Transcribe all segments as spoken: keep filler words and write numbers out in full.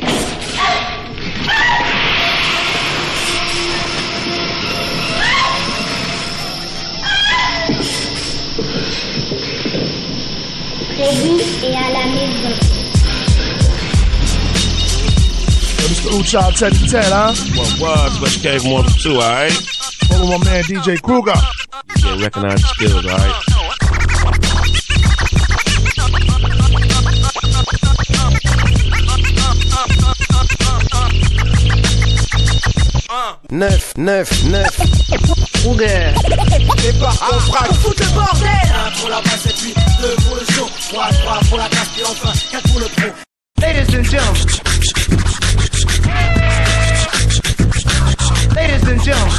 Prévu et à la maison. Mister Uchal ten ten, huh? What was? Let's gave one or two, alright? Follow my man D J Kruger. Yeah, recognize the skills, alright? Neuf, neuf, neuf. Kruger. Départ, on frappe, fout le bordel. Un pour la basse et puis deux pour le show. Trois, trois pour la casse, puis enfin quatre pour le pro. Ladies and gentlemen. Ladies and gentlemen.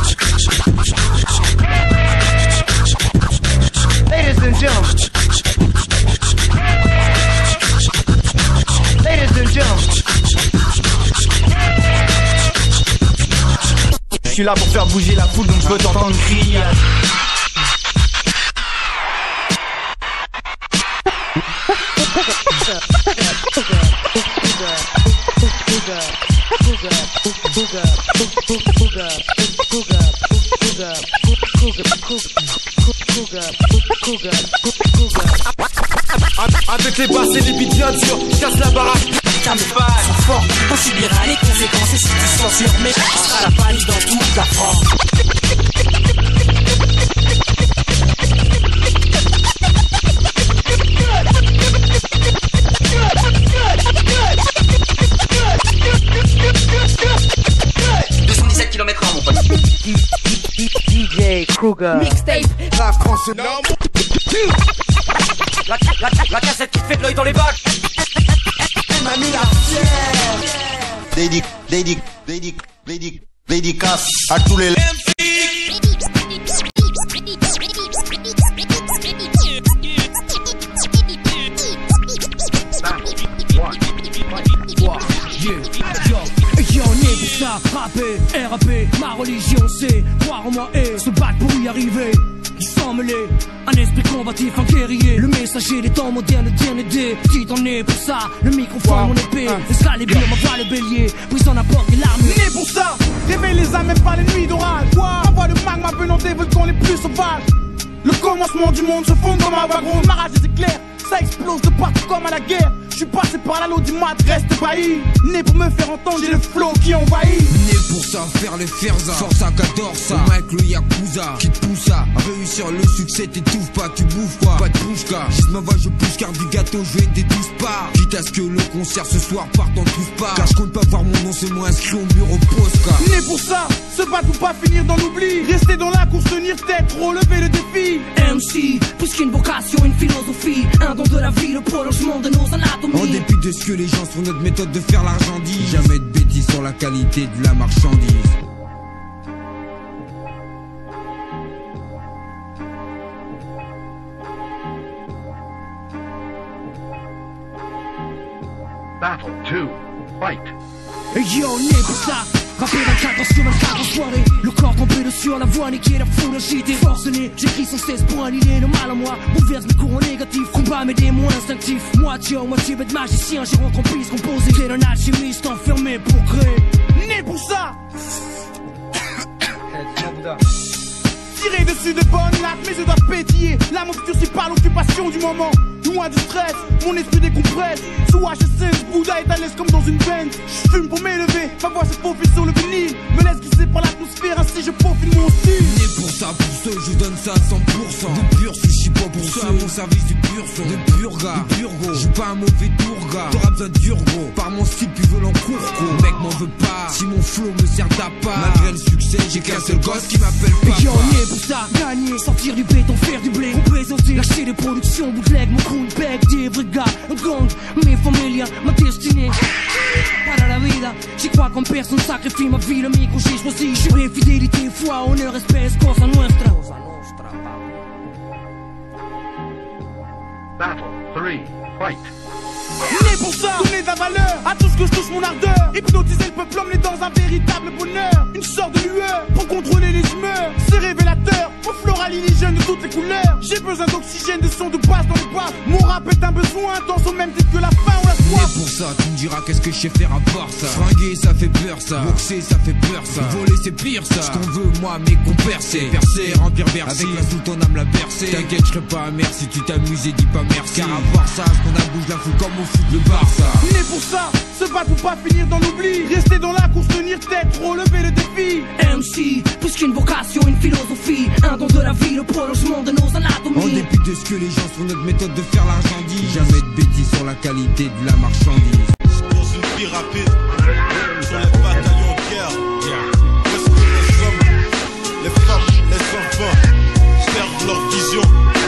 Ladies and gentlemen. Ladies and gentlemen. Je suis là pour faire bouger la foule, donc je veux t'entendre crier. Avec les basses et les beats bien durs, je casse la baraque. Ça me passe, sont fort, on subira les conséquences. Et si tu censures, mais ce sera la panique dans toute la France. deux cent dix-sept kilomètres heure mon pote. D J Kruger. Mixtape. La France c'est non. La, la, la cassette qui te fait de l'œil dans les bacs. Elle m'a mis la fière. Dédic, dédic, dédic, dédic, dédicace à tous les M C. Yo, né pour ça, rapper, R A P, ma religion c'est croire en moi et se battre pour y arriver. Sans mêler, un esprit combatif, un guerrier. Le messager des temps modernes, dernier des qui t'en est pour ça. Le microphone, mon épée, Excalibur, ma voix, le bélier. Brise en apport des larmes. Né pour ça, réveille les âmes même pas les nuits d'orage. Ma voix de magma venant des volcans les plus sauvages. Le commencement du monde se fonde comme un wagon. Ma rage est éclair, ça explose de partout comme à la guerre. Je suis passé par la l'audimat, reste ébahi. Né pour me faire entendre, j'ai le flow qui envahit. Né pour ça, faire les ferza. Force à qu'adore ça. Au mec le Yakuza qui te pousse à réussir le succès, t'étouffes pas, tu bouffes pas. Pas de bouche-car. Juste ma voix, je pousse car du gâteau, je vais des douze parts. Quitte à ce que le concert ce soir parte en tous parts. Car je compte pas voir mon nom, c'est moi inscrit au mur au postcard. Né pour ça, se battre ou pas finir dans l'oubli. Rester dans la course, tenir tête, relever le défi. M C, plus qu'une vocation, une philosophie. Un don de la vie, le prolongement de nos anatomies. En dépit de ce que les gens font, notre méthode de faire l'argentise. Jamais de bêtises sur la qualité de la marchandise. Battle two, fight. Yo, né pour ça, rapper vingt-quatre sur vingt-quatre en soirée. Le corps tombé sur la voix, niquer la foule agitée. Forcené, j'écris sans cesse pour annihiler le mal en moi. Bouleverse mes courants négatifs, combat mes démons instinctifs. Moitié homme, moitié bête magicien, je rentre en piste composée. T'es un alchimiste enfermé pour créer. Né pour ça. Tirer dessus de bonnes lattes, mes yeux doivent pétiller. L'âme obscurcie par l'occupation du moment. Loin du stress, mon esprit décompresse. Sous H S S, Bouddha est à l'aise comme dans une veine. J'fume pour m'élever, ma voix se faufile sur le vinyle. Me laisse glisser par l'atmosphère, ainsi je peaufine mon style. Né pour ça, pour ceux, je donne ça à cent pour cent. De pur sushi, pas pour ceux, à mon service du pur son. De pur gars, de pur go. J'suis pas un mauvais tour gars. T'auras besoin de dur gros. Par mon style, plus violent court gros. Mec m'en veut pas, si mon flow me sert d'appât. Malgré le succès, j'ai qu'un seul gosse qui m'appelle papa. Yo, né pour ça, gagner, sortir du béton, faire du blé. Représenter, lâcher les productions, bootleg, mon crew, bec, des vrais gars, un gang, mes familias, ma destinée. Para la vida, j'y crois comme personne sacrifie ma vie, le micro j'ai choisi. J'aurai fidélité, foi, honneur, respect, cosa nuestra. Battle three, fight. Né pour ça, donner de la valeur à tout ce que je touche mon ardeur. Hypnotiser le peuple, emmener dans un véritable bonheur. Une sorte de lueur pour contrôler les humeurs. C'est révélateur, Mon floral indigène de toutes les couleurs. J'ai besoin d'oxygène, de son de basse dans les basses. Mon rap est un besoin intense au même titre que la faim ou la soif. Et pour ça, tu me diras qu'est-ce que je sais faire à part ça. Fringuer, ça fait peur ça. Boxer, ça fait peur ça. Voler, c'est pire ça. Ce qu'on veut, moi, mes compères, c'est percer, remplir Bercy. Avec la sous ton âme, la bercer. T'inquiète, je serai pas amer si tu t'amuses et dis pas merci. Car à part ça, ce qu'on a bouge la foule comme au foot, le Barça. Né pour ça, se battre pour pas finir dans l'oubli. Rester dans la course, tenir tête, relever le défi. M C, plus qu'une vocation, une philosophie. Un don de la vie, le prolongement de nos anatomies. En dépit de ce que les gens sur notre méthode de faire l'argent disent. Jamais de bêtises sur la qualité de la marchandise. Dans une vie rapide, sur les bataillons de guerre. Où est-ce que les hommes, les femmes, les enfants servent leur vision?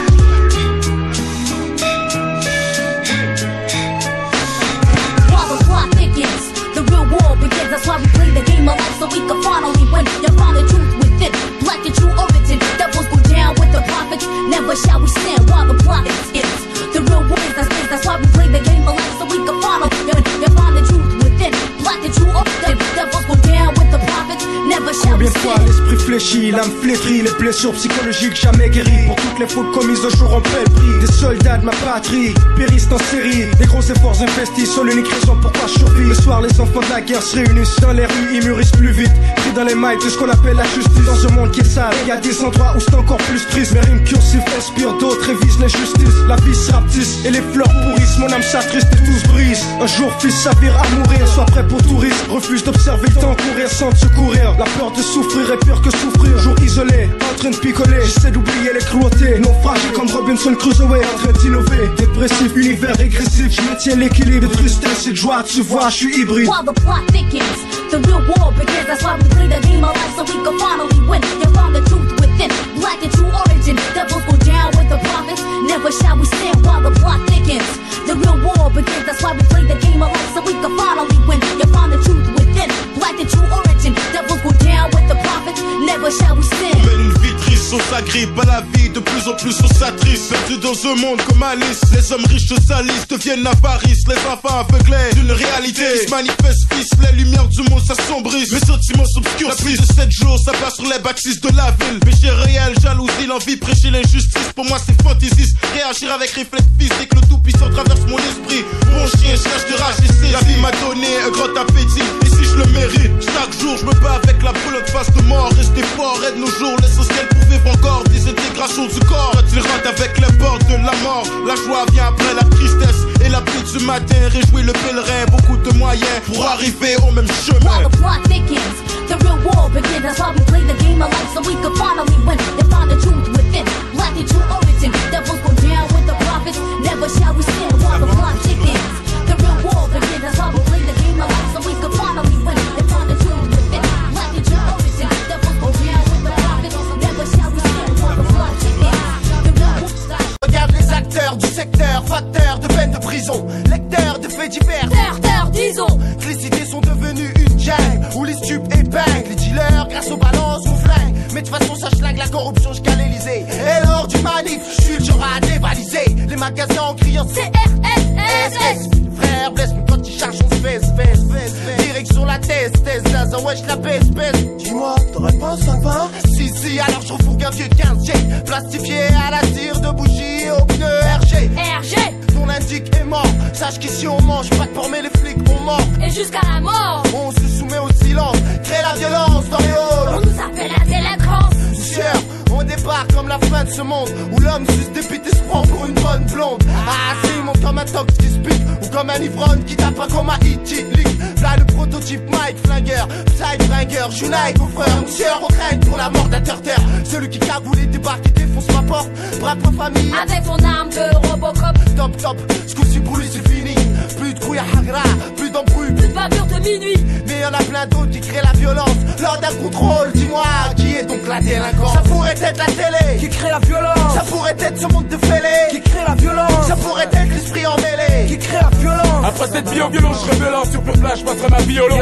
While the plot thickens, the real war begins. That's why we play the game of life so we can finally win. You found the truth within, black and true origin. Devils go down with the prophets, never shall we stand while the plot is. The real war is that's this. That's why we play the game of life so we can finally win. You found the truth within, black and true origin. Devils go down with the prophets, never shall we Combien de fois stand. l'esprit fléchit, l'âme flétrie, les blessures psychologiques jamais guéries. Pour toutes les fautes commises au jour en paie le prix. Des soldats de ma patrie périssent en série. Des gros efforts investis, seule l'unique raison pourquoi je survis. Le soir les enfants de la guerre se réunissent dans les rues, ils mûrissent plus vite. Pris dans les mailles de ce qu'on appelle la justice. Dans un monde qui est sale, il y a des endroits où c'est encore plus triste. Mes rimes cursives inspirent d'autres, révisent l'injustice. La vie se rapetisse et les fleurs pourrissent. Mon âme s'attriste et tout se brise. Un jour fils s'avire à mourir. Sois prêt pour tout risque. Refuse d'observer le temps courir sans te secourir. La peur de souffrir est pire que souffrir. Jour isolé, en train de picoler. J'essaie d'oublier les cruautés. Naufragé comme Robinson Crusoe, en train d'innover. Dépressif, univers régressif. Je maintiens l'équilibre de tristesse et de joie. Tu vois, je suis hybride. While the plot thickens, the real war begins. That's why we play the game of life so we can finally win. You found the truth within, black and true origin. Devils go down with the prophets, never shall we stand while the plot thickens. The real war begins. That's why we play the game of life so we can finally win. You found the truth within, black and true origin. Devils go down with the prophets, never shall we stand. On mène une vie triste, on s'agrippe à la vie, de plus en plus on s'attriste. Perdu dans un monde comme Alice, les hommes riches se salissent, deviennent avarices. Les enfants aveuglés d'une réalité qui se manifeste, fils, les lumières du monde s'assombrissent. Mes sentiments s'obscurcissent. La pluie de sept jours, ça passe sur les bâtisses de la ville. Péché réel, jalousie, l'envie, prêcher l'injustice. Pour moi c'est fantaisiste, réagir avec réflexe physique. Le tout puissant traverse mon esprit. Mon chien cherche de rage et saisie. La vie m'a donné un grand appétit, et si je le mérite, chaque jour je me bats avec la boule de face de mort. Rester fort est de nos jours l'essentiel pour vivre encore. Désintégration du corps, quand il rentre avec les portes de la mort. La joie vient après la tristesse et la pluie du matin. Réjouit le pèlerin, beaucoup de moyens pour arriver au même chemin. While the plot thickens, the real war begins. That's why we play the game of life so we can finally win. You found the truth within, black and true origin. Devils go down with the prophets, never shall we stand while the plot thickens. The real war begins. That's why we play the game of life so we can finally win. You found the truth within, black and true origin. Devils go down with the prophets, never shall we stand while the plot thickens. The real war. Regarde les acteurs du secteur, facteurs de peine de prison, lecteurs de faits divers. Terre, terre, disons. Les cités sont devenues une jungle où les stupes épinglent les dealers grâce aux balances aux flingues. Mais de toute façon ça schlingue la corruption jusqu'à l'Elysée. Et lors du manif, je suis le genre à dévaliser les magasins en criant C R S S S. Frère blesse, mais quand ils chargent on se fesse, fesse, fesse. Direction la thèse, thèse, là, wesh la baisse, baisse. Dis-moi, t'aurais pas un cinq vingt? Si, si, alors je refourgue un vieux de quinze G. Plastifié à la tire de bougie au pneu R G. R G. Ton indique est mort. Sache qu'ici on mange pas de porc mais les flics ont mort. Et jusqu'à la mort. On se soumet au silence, crée la violence dans les halls. On nous appelle la délinquance. Sûr, on débarque comme la fin de ce monde où l'homme suce des bites et se prend pour une bonne blonde. Ah, c'est monte comme un tox qui se pique ou comme un ivrogne qui tape pas comme un hit leak. Là le prototype Mike Flingueur, Psy Flingueur, Junaï, mon frère, mon sieur, on craigne pour la mort d'un terre-terre. Celui qui cagoule et débarque et défonce ma porte. Brave ma famille. Avec ton arme de Robocop. Top top, ce coup-ci pour lui c'est fini. Plus de couilles à Hagra, plus d'embrouilles, plus de bavure de minuit. Mais y'en a plein d'autres qui créent la violence lors d'un contrôle. Dis-moi, qui est donc la délinquance? Ça pourrait être la télé qui crée la violence. Ça pourrait être ce monde de fêlés qui crée la violence. Ça pourrait être l'esprit emmêlé qui crée la violence. Après cette vie en violon, je révélant sur pur flash, je passerai ma vie au long.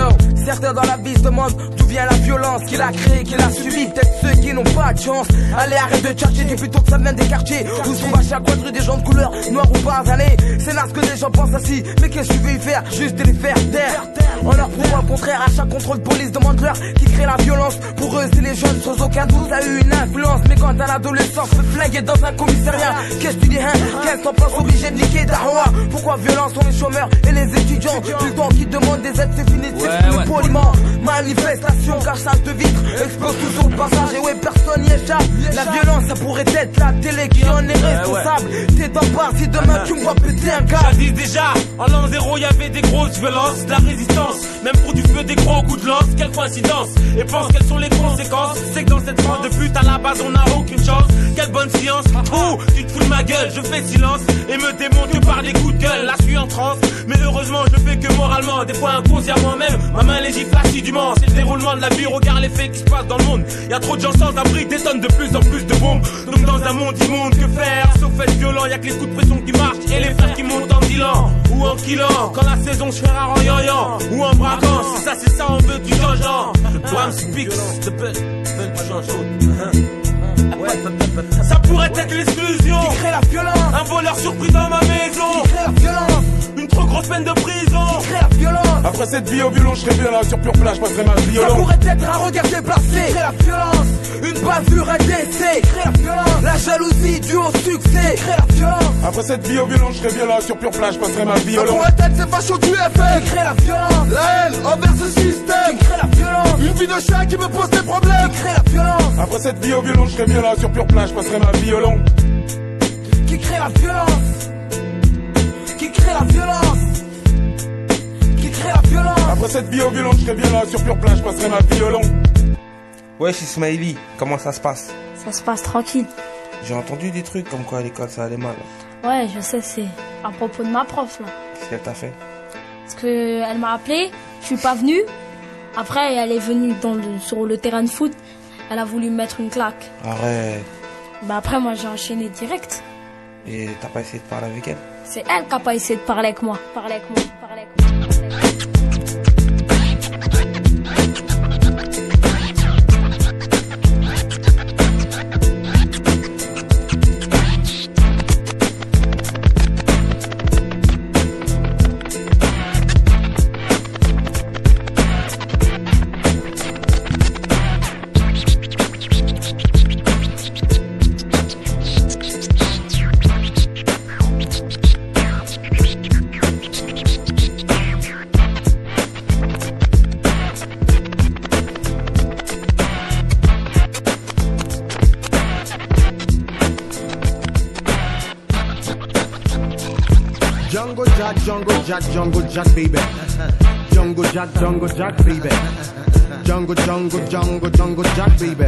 Certains dans la vie se demandent d'où vient la violence, qui l'a créée, qui l'a subie. Peut-être ceux qui n'ont pas de chance. Allez, arrête de chercher, dis plutôt que ça vient des quartiers où sont à chaque rue des gens de couleur, noirs ou pas années. C'est là ce que les gens pensent ainsi. Mais qu'est-ce que tu veux y faire? Juste de les faire taire. On leur prouve le contraire à chaque contrôle de police, demande-leur qui crée la violence. Pour eux, c'est les jeunes, sans aucun doute, ça a eu une influence. Mais quand un adolescent se fait flinguer dans un commissariat, qu'est-ce que tu dis, hein? Qu'est-ce qu'on pense obligé de niquer Darwa? Pourquoi violence sont les chômeurs et les étudiants? Plus le temps qui demandent des aides, c'est fini, c'est ouais, plus ouais. poliment. Manifestation, cassage de vitres, explose tout sur le passage. Et ouais, personne n'y échappe. La violence, ça pourrait être la télé qui en est responsable. T'es dans le bar, si demain tu me vois péter un gars. Jadis déjà, en l'an zéro, y avait des grosses violences, de la résistance, même pour du feu, des gros coups de lance. Quelle coïncidence! Et pense quelles sont les conséquences? C'est que dans cette bande de pute, à la base, on n'a aucune chance. Quelle bonne science! Oh, tu te fous de ma gueule, je fais silence et me démonte que par des coups de gueule. Là, je suis en transe, mais heureusement, je fais que moralement, des fois inconsciemment même. Ma main légifère assidûment, c'est le déroulement de la vie. Regarde les faits qui se passent dans le monde. Y a trop de gens sans abri, des tonnes de plus en plus de bombes. Donc dans un monde immonde, que faire? Sauf être violent, y'a que les coups de pression qui marchent et les frères qui montent en dealant ou en killant. Quand la saison se fait rare en yoyant ou en braquant. Si ça c'est ça, on veut que tu changes. One speaks, s'il te plaît, tu changes. Ça pourrait être l'exclusion qui crée la violence. Un voleur surpris dans ma maison qui crée la violence. Une trop grosse peine de prison qui crée la violence. Après cette vie au violon, je serais bien là sur pure plage, je passerai ma vie au Ça long. pourrait être un regard déplacé qui crée la violence. Une bavure, un décès qui crée la violence. La jalousie due au succès qui crée la violence. Après cette vie au violon, je serais bien là sur pure plage, je passerai ma vie au Ça long. pourrait être ces fachos du F L qui crée la violence. La haine envers ce système qui crée la violence. Une vie de chien qui me pose des problèmes qui crée la violence. Après cette vie au violon, je serais bien là sur pure plage, je passerai ma vie au long. Qui crée la violence. Qui crée la violence. Qui crée la violence. Après cette vie au violon, je serais bien là sur pure plage, je passerai ma vie au long. Ouais, c'est Smiley, comment ça se passe? Ça se passe tranquille. J'ai entendu des trucs comme quoi à l'école ça allait mal. Ouais, je sais, c'est à propos de ma prof là. Qu'est-ce qu'elle t'a fait? Parce que elle m'a appelé, je suis pas venu. Après, elle est venue dans le, sur le terrain de foot. Elle a voulu me mettre une claque. Arrête. Bah après, moi j'ai enchaîné direct. Et t'as pas essayé de parler avec elle? C'est elle qui a pas essayé de parler avec moi. Parler avec moi, parler avec moi. Jungle Jack, Jungle Jack, Jungle Jack, baby. Jungle Jack, Jungle Jack, baby. Jungle, jungle, jungle, jungle Jack, baby.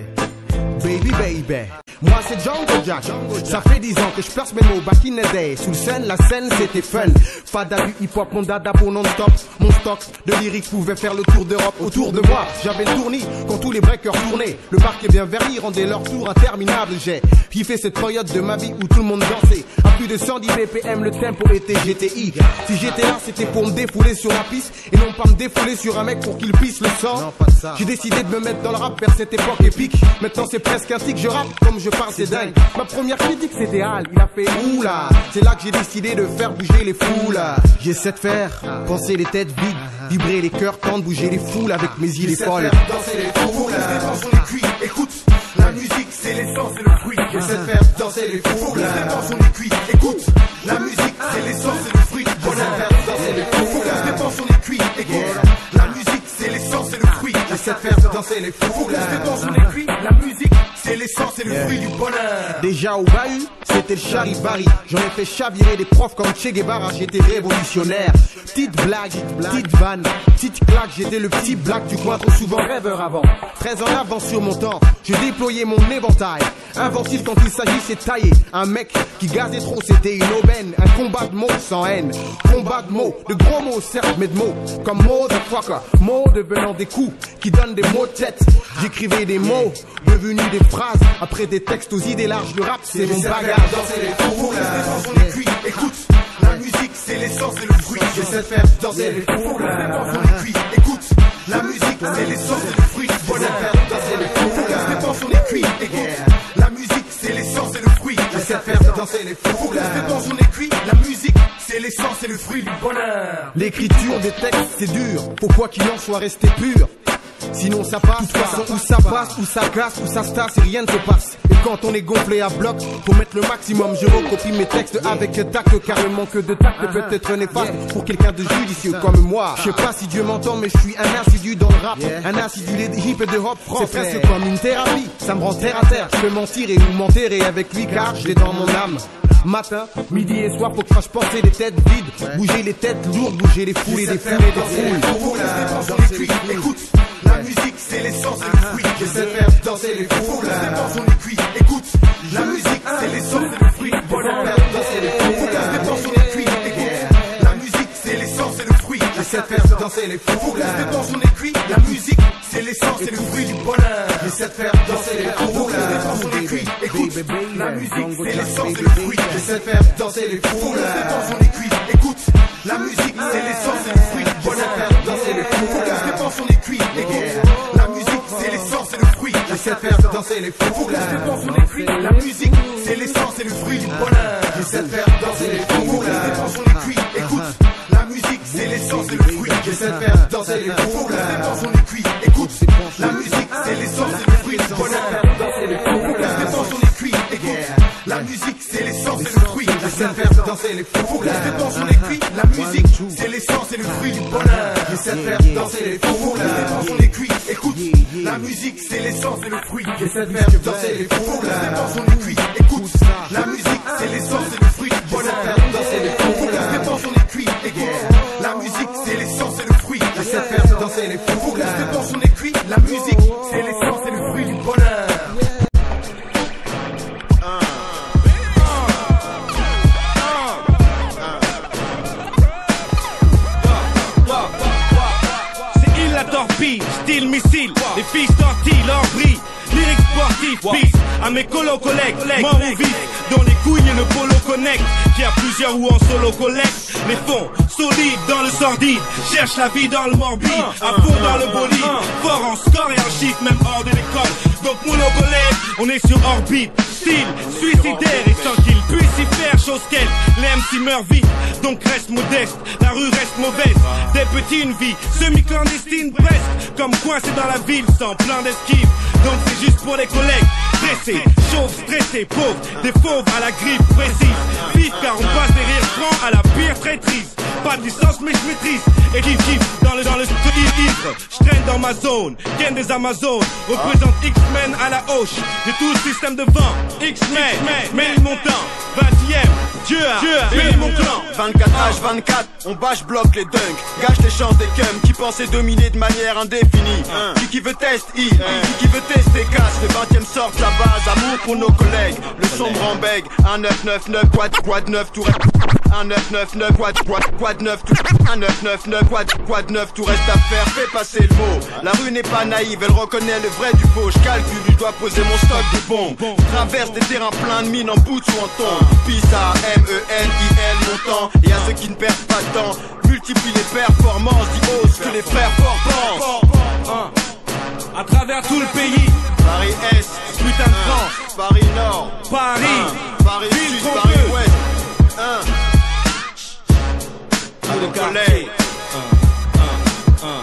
Baby, baby. Moi c'est Jungle Jack, ça fait dix ans que je perce mes mots back in the day. Sous le scène, la scène c'était fun. Fada du hip hop, mon dada pour non-stop. Mon stock de lyrics pouvait faire le tour d'Europe. Autour de moi, j'avais le tournis quand tous les breakers tournaient. Le parquet bien verni rendait leur tour interminable. J'ai kiffé cette période de ma vie où tout le monde dansait. À plus de cent dix B P M, le tempo était G T I. Si j'étais là, c'était pour me défouler sur la piste et non pas me défouler sur un mec pour qu'il pisse le sang. J'ai décidé de me mettre dans le rap vers cette époque épique. Maintenant c'est presque un tic, je rappe comme je parle, c'est dingue. Ma première critique c'était Al, il a fait oula. C'est là que j'ai décidé de faire bouger les foules. J'essaie de faire penser les têtes vides, vibrer les cœurs, tendre, bouger les foules avec mes idées folles. Danser les foules, danser les cuits, écoute. La musique c'est l'essence et le fruit. J'essaie de faire danser les foules, danser les cuits, écoute. La musique c'est l'essence et le fruit. J'essaie de faire danser les foules, danser les cuits, écoute. La musique c'est l'essence et le fruit. J'essaie de faire danser les foules, danser les cuits. La musique c'est l'essence et le fruit du bonheur. Déjà au bahut, c'était le charivari. J'en ai fait chavirer des profs comme Che Guevara, j'étais révolutionnaire. Petite blague, petite vanne, petite claque, j'étais le petit black du coin, trop souvent rêveur avant. Très en avance sur mon temps, je déployais mon éventail. Inventif quand il s'agissait de tailler. Un mec qui gazait trop, c'était une aubaine. Un combat de mots sans haine. Combat de mots, de gros mots certes, mais de mots comme motherfucker. Mots devenant des coups qui donnent des mots de tête. J'écrivais des mots devenus des phrases. Après des textes aux idées larges, le rap c'est mon bagage. Danser les foules, danser les cuits, écoute. La musique c'est l'essence et le fruit. J'essaie de faire danser les foules, danser les cuits, écoute. danser les foules. C'est bon, on est cuit, la musique, c'est l'essence et le fruit du bonheur. L'écriture des textes, c'est dur. Faut quoi qu'il en soit resté pur. Sinon ça passe, de toute façon où ça passe, où ça casse, où ça se tasse et rien ne se passe. Et quand on est gonflé à bloc, faut mettre le maximum. Je recopie mes textes avec tact, car le manque de tact peut être néfaste pour quelqu'un de judicieux comme moi. Je sais pas si Dieu m'entend, mais je suis un assidu dans le rap, un assidu de hip et de hop français. C'est presque comme une thérapie, ça me rend terre à terre. Je peux mentir et ou m'enterrer avec lui car j'ai dans mon âme. Matin, midi et soir, faut que je fasse penser les têtes vides, bouger les têtes lourdes, bouger les foules et des foules et des foules. Écoute, la musique c'est l'essence et le fruit. J'essaie de faire danser les foules. On est cuit, écoute, la musique c'est l'essence et le fruit du bonheur. Danser les foules. On est cuit, écoute, la musique c'est l'essence et le fruit. J'essaie de faire danser les foules. On est cuit, la musique c'est l'essence et le fruit du bonheur. J'essaie de faire danser les foules. On est cuit, écoute, la musique c'est l'essence et le fruit. J'essaie de faire danser les foules. On est cuit, écoute, la musique c'est l'essence et le fruit du bonheur. Danser les foules. On est cuit, écoute, la musique c'est l'essence et le fruit. J'essaie de faire danser les foules. On est cuit, la musique c'est l'essence et le fruit du bonheur. J'essaie de faire danser les foules. On est cuit, écoute, la musique c'est l'essence et le fruit. J'essaie de faire danser les foules. On est cuit, écoute, la musique c'est l'essence et le fruit du bonheur. On est cuit, écoute, la musique c'est l'essence et le fruit. J'essaie de faire danser les foules. On est cuit, la musique c'est l'essence et le fruit du bonheur. J'essaie de faire danser les foules. On est cuit, écoute, la musique c'est l'essence et le fruit. J'essaie de faire danser les foules. On est cuit, écoute, la musique c'est l'essence et le fruit du bonheur. Danser les foules. On est cuit, écoute, la musique c'est l'essence et le fruit. J'essaie de faire danser les foules. On est cuit, la musique c'est l'essence et le fruit du bonheur. Style missile, les fils tortillent leur brille. Lyrique sportif, bis à mes colo collègues, mort ou vif, dont les couilles et le polo connect. Qui a plusieurs ou en solo collecte. Les fonds solides dans le sordide, cherche la vie dans le morbide, à fond dans le bolide, fort en score et en chiffre, même hors de l'école. Donc mon collègue, on est sur orbite, style suicidaire et sans qu'il puisse y faire chose qu'elle. Les M C meurent vite, donc reste modeste, la rue reste mauvaise. Des petits une vie semi-clandestine presque, comme coincé dans la ville sans plan d'esquive. Donc c'est juste pour les collègues, pressés, chauves, stressés, pauvres, des fauves à la griffe précise. Vite car on passe des rires francs à la pire traîtrise. Pas de licence mais je maîtrise. Et kiff kiff dans le dans le ivre. Je traîne dans ma zone, Ken des Amazones. Représente X-Men à la hoche. J'ai tout le système de vent. X-Men, mais mon temps. vingtième, Dieu a, Dieu a béni mon clan. vingt-quatre H vingt-quatre, on bâche bloque les dunks. Gâche les chances des cums qui pensaient dominer de manière indéfinie. Qui qui veut test, il, qui qui veut tester casse. Le vingtième sort de sa base, amour pour nos collègues. Le sombre en bègue, un neuf neuf neuf, quad, quad neuf, tout reste. un neuf neuf neuf, quad, quad, quad neuf, tout un neuf neuf neuf, quad, quad neuf, tout reste à faire, fais passer le mot. La rue n'est pas naïve, elle reconnaît le vrai du faux. Je calcule, je dois poser mon stock de bombes. Traverse des terrains pleins de mines en bout ou en tombe. Pisa, M E N I L, montant. Et à ceux qui ne perdent pas de temps, multiplie les performances, dis ose que les frères forts pensent. À travers tout le pays, Paris Est, putain de France, Paris Nord, Paris, un. Paris Sud, Paris Ouest, un. À nos collègues, un, un, un.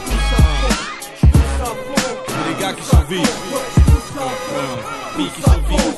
Les gars qui sont vifs, filles qui sont vifs,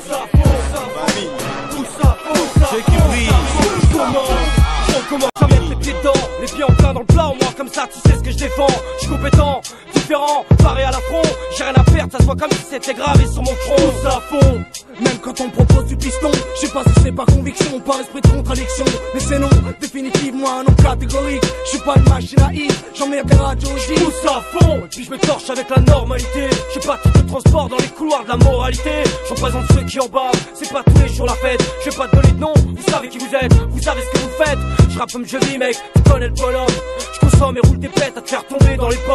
ceux qui brillent. On commence à mettre les pieds dedans, les pieds en plein dans le plat, au moins comme ça tu sais ce que je défends. Je suis compétent, différent, paré à la front. J'ai rien à perdre, ça se voit comme si c'était gravé sur mon front. Tous à fond, même quand on me propose du piston. Je sais pas si c'est par conviction, par esprit de contradiction. Mais c'est non, définitivement un nom catégorique. Je suis pas une machine à hit, j'emmerde des radios, je dis tous à fond. Et puis je me torche avec la normalité. Je sais pas tout le transport dans les couloirs de la moralité. Je représente ceux qui en bavent, c'est pas tous les jours la fête. Je vais pas te donner de nom, vous savez qui vous êtes, vous savez ce que vous faites. Je rappe comme je vis mec, tu connais le bonhomme. Je consomme et roule des bêtes à te faire tomber dans les pommes. Le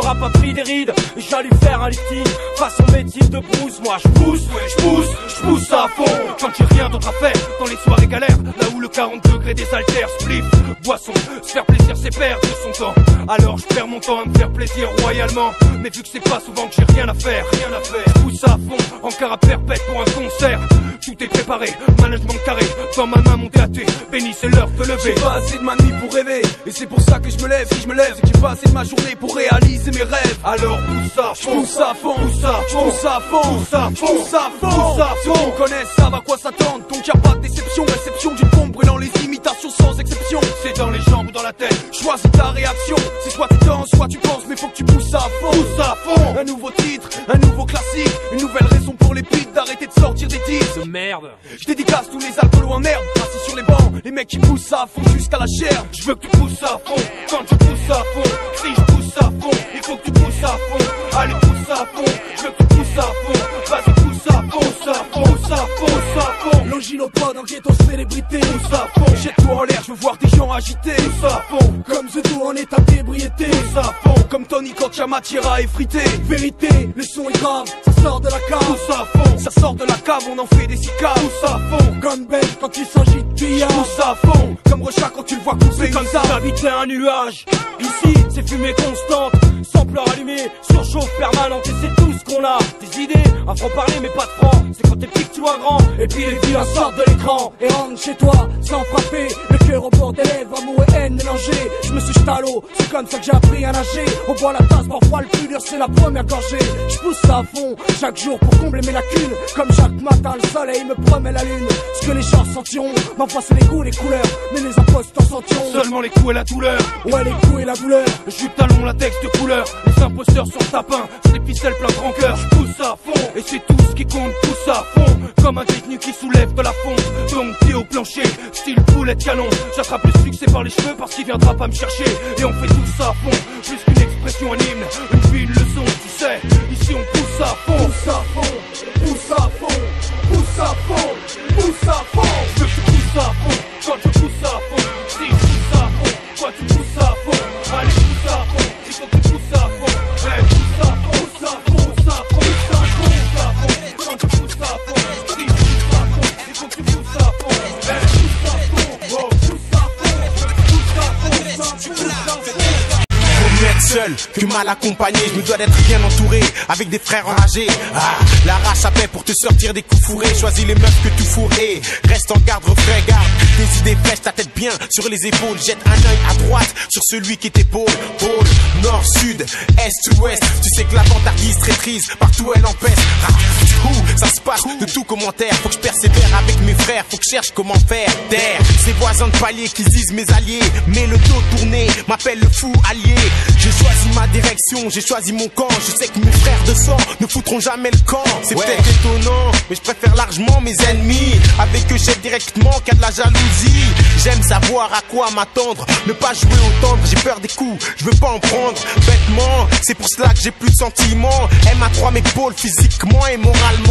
rap a pris des rides. J'allais faire un lifting, façon métier de brousse. Moi je pousse, ouais, je pousse, je pousse à fond. Quand j'ai rien d'autre à faire, dans les soirées galères, là où le quarante degrés des haltères, spliff, boisson, se faire plaisir c'est perdre son temps. Alors je perds mon temps à me faire plaisir royalement. Mais vu que c'est pas souvent que j'ai rien à faire, rien à faire, je pousse à fond, encore à perpète pour un concert. Tout est préparé, management carré, dans ma main mon D A T, béni c'est l'heure de lever. J'ai pas assez de ma nuit pour rêver, et c'est pour ça que je me lève. Si je me lève, c'est que j'ai pas assez de ma journée pour réaliser mes rêves. Alors pousse à fond, pousse à fond, pousse à fond, pousse à fond, pousse à fond, pousse à fond. pousse à Ceux qui me connaissent savent à quoi s'attendre, donc y'a pas de déception. Réception d'une bombe brûlant les imitations sans exception. C'est dans les jambes ou dans la tête, choisis ta réaction. C'est soit tu danses, soit tu penses, mais faut que tu pousses à fond. Pousse à fond. Un nouveau titre, un nouveau classique, une nouvelle raison pour les putes d'arrêter de sortir des titres de merde. Je dédicace tous les alcoolos en herbe, assis sur les bancs, les mecs qui poussent à fond jusqu'à la chair. Je veux que tu pousses à fond, quand tu pousses à fond. Si je pousse à fond, il faut que tu pousses à fond. Allez pousse à fond, je veux que tu pousses à fond. Vas-y pousse à fond, pousse à fond, pousse à fond, pousse à fond. L'angilopode en ghetto célébrité, pousse à fond. Jette-toi en l'air, je veux voir des gens agités, pousse à fond. Comme The Do en état d'ébriété, pousse à fond. Comme Tony quand y'a matière à effriter. Vérité, le son est grave, ça sort de la cave, pousse à fond. Ça sort de la cave, on en fait des cicaves, pousse à fond. Gunbang quand il s'agit de pillage, pousse à fond. Comme Rocha quand tu le vois couper comme ça, j'habitais un nuage. Ici, c'est fumée constante, sampleur allumé, surchauffe permanente. Et c'est tout ce qu'on a, des idées, un franc-parler mais pas de franc. C'est quand t'es petit que tu vois grand, et puis les vilains sortent de l'écran. Et rentre chez toi, sans frapper, le cœur au bord des lèvres, amour et haine mélangés. Je me suis jeté à l'eau, c'est comme ça que j'ai appris à nager. On boit la tasse, parfois le plus dur c'est la première gorgée. Je pousse ça à fond, chaque jour pour combler mes lacunes. Comme chaque matin le soleil me promet la lune. Ce que les gens sentiront, m'envoie c'est les goûts, les couleurs. Mais les imposteurs sentiront seulement les coups et la douleur. Ouais, les coups et la douleur. Jupe talon, latex de couleur. Les imposteurs sur le tapin, c'est des ficelles plein de rancœur. Je pousse à fond, et c'est tout ce qui compte, pousse à fond. Comme un détenu qui soulève de la fonte. Donc pied au plancher, style poulet de canon. J'attrape le succès par les cheveux parce qu'il viendra pas me chercher. Et on fait tout ça à fond, plus qu'une expression, un hymne, une vie, une leçon, tu sais. Ici on pousse à fond, pousse à fond, pousse à fond, pousse à fond, pousse à fond. Je veux que tu pousses à fond, quand tu pousses à fond. Si je pousse à fond, toi tu pousses à fond. Allez pousse à fond, il faut que tu pousses à fond. Hey, pousse à fond, pousse à fond, pousse à fond, pousse à fond, pousse à fond. Quand tu pousses à fond, si je pousse à fond, il faut que tu pousses à fond. Hey, pousse à fond, oh, pousse à fond, pousse à fond, pousse à fond, pousse à fond. Mieux être seul que mal accompagné. Je me dois d'être bien entouré avec des frères enragés. Ah, la race à paix pour te sortir des coups fourrés. Choisis les meufs que tu fourrais. Reste en garde, refrais, garde des idées fraîches, ta tête bien sur les épaules. Jette un œil à droite sur celui qui t'épaule. Pôle, nord, sud, est, ouest. Tu sais que la vantardise traîtrise, partout elle empêche. Ah, où ça se passe de tout commentaire. Faut que je persévère avec mes frères. Faut que je cherche comment faire taire ces voisins de palier qui disent mes alliés. Mais le dos tourné m'appelle le fou allié. J'ai choisi ma direction, j'ai choisi mon camp. Je sais que mes frères de sang ne foutront jamais le camp. C'est ouais. Peut-être étonnant, mais je préfère largement mes ennemis. Avec eux j'aide directement qu'à de la jalousie. J'aime savoir à quoi m'attendre, ne pas jouer au tendre. J'ai peur des coups, je veux pas en prendre bêtement. C'est pour cela que j'ai plus de sentiments. M A trois m'épaule physiquement et moralement.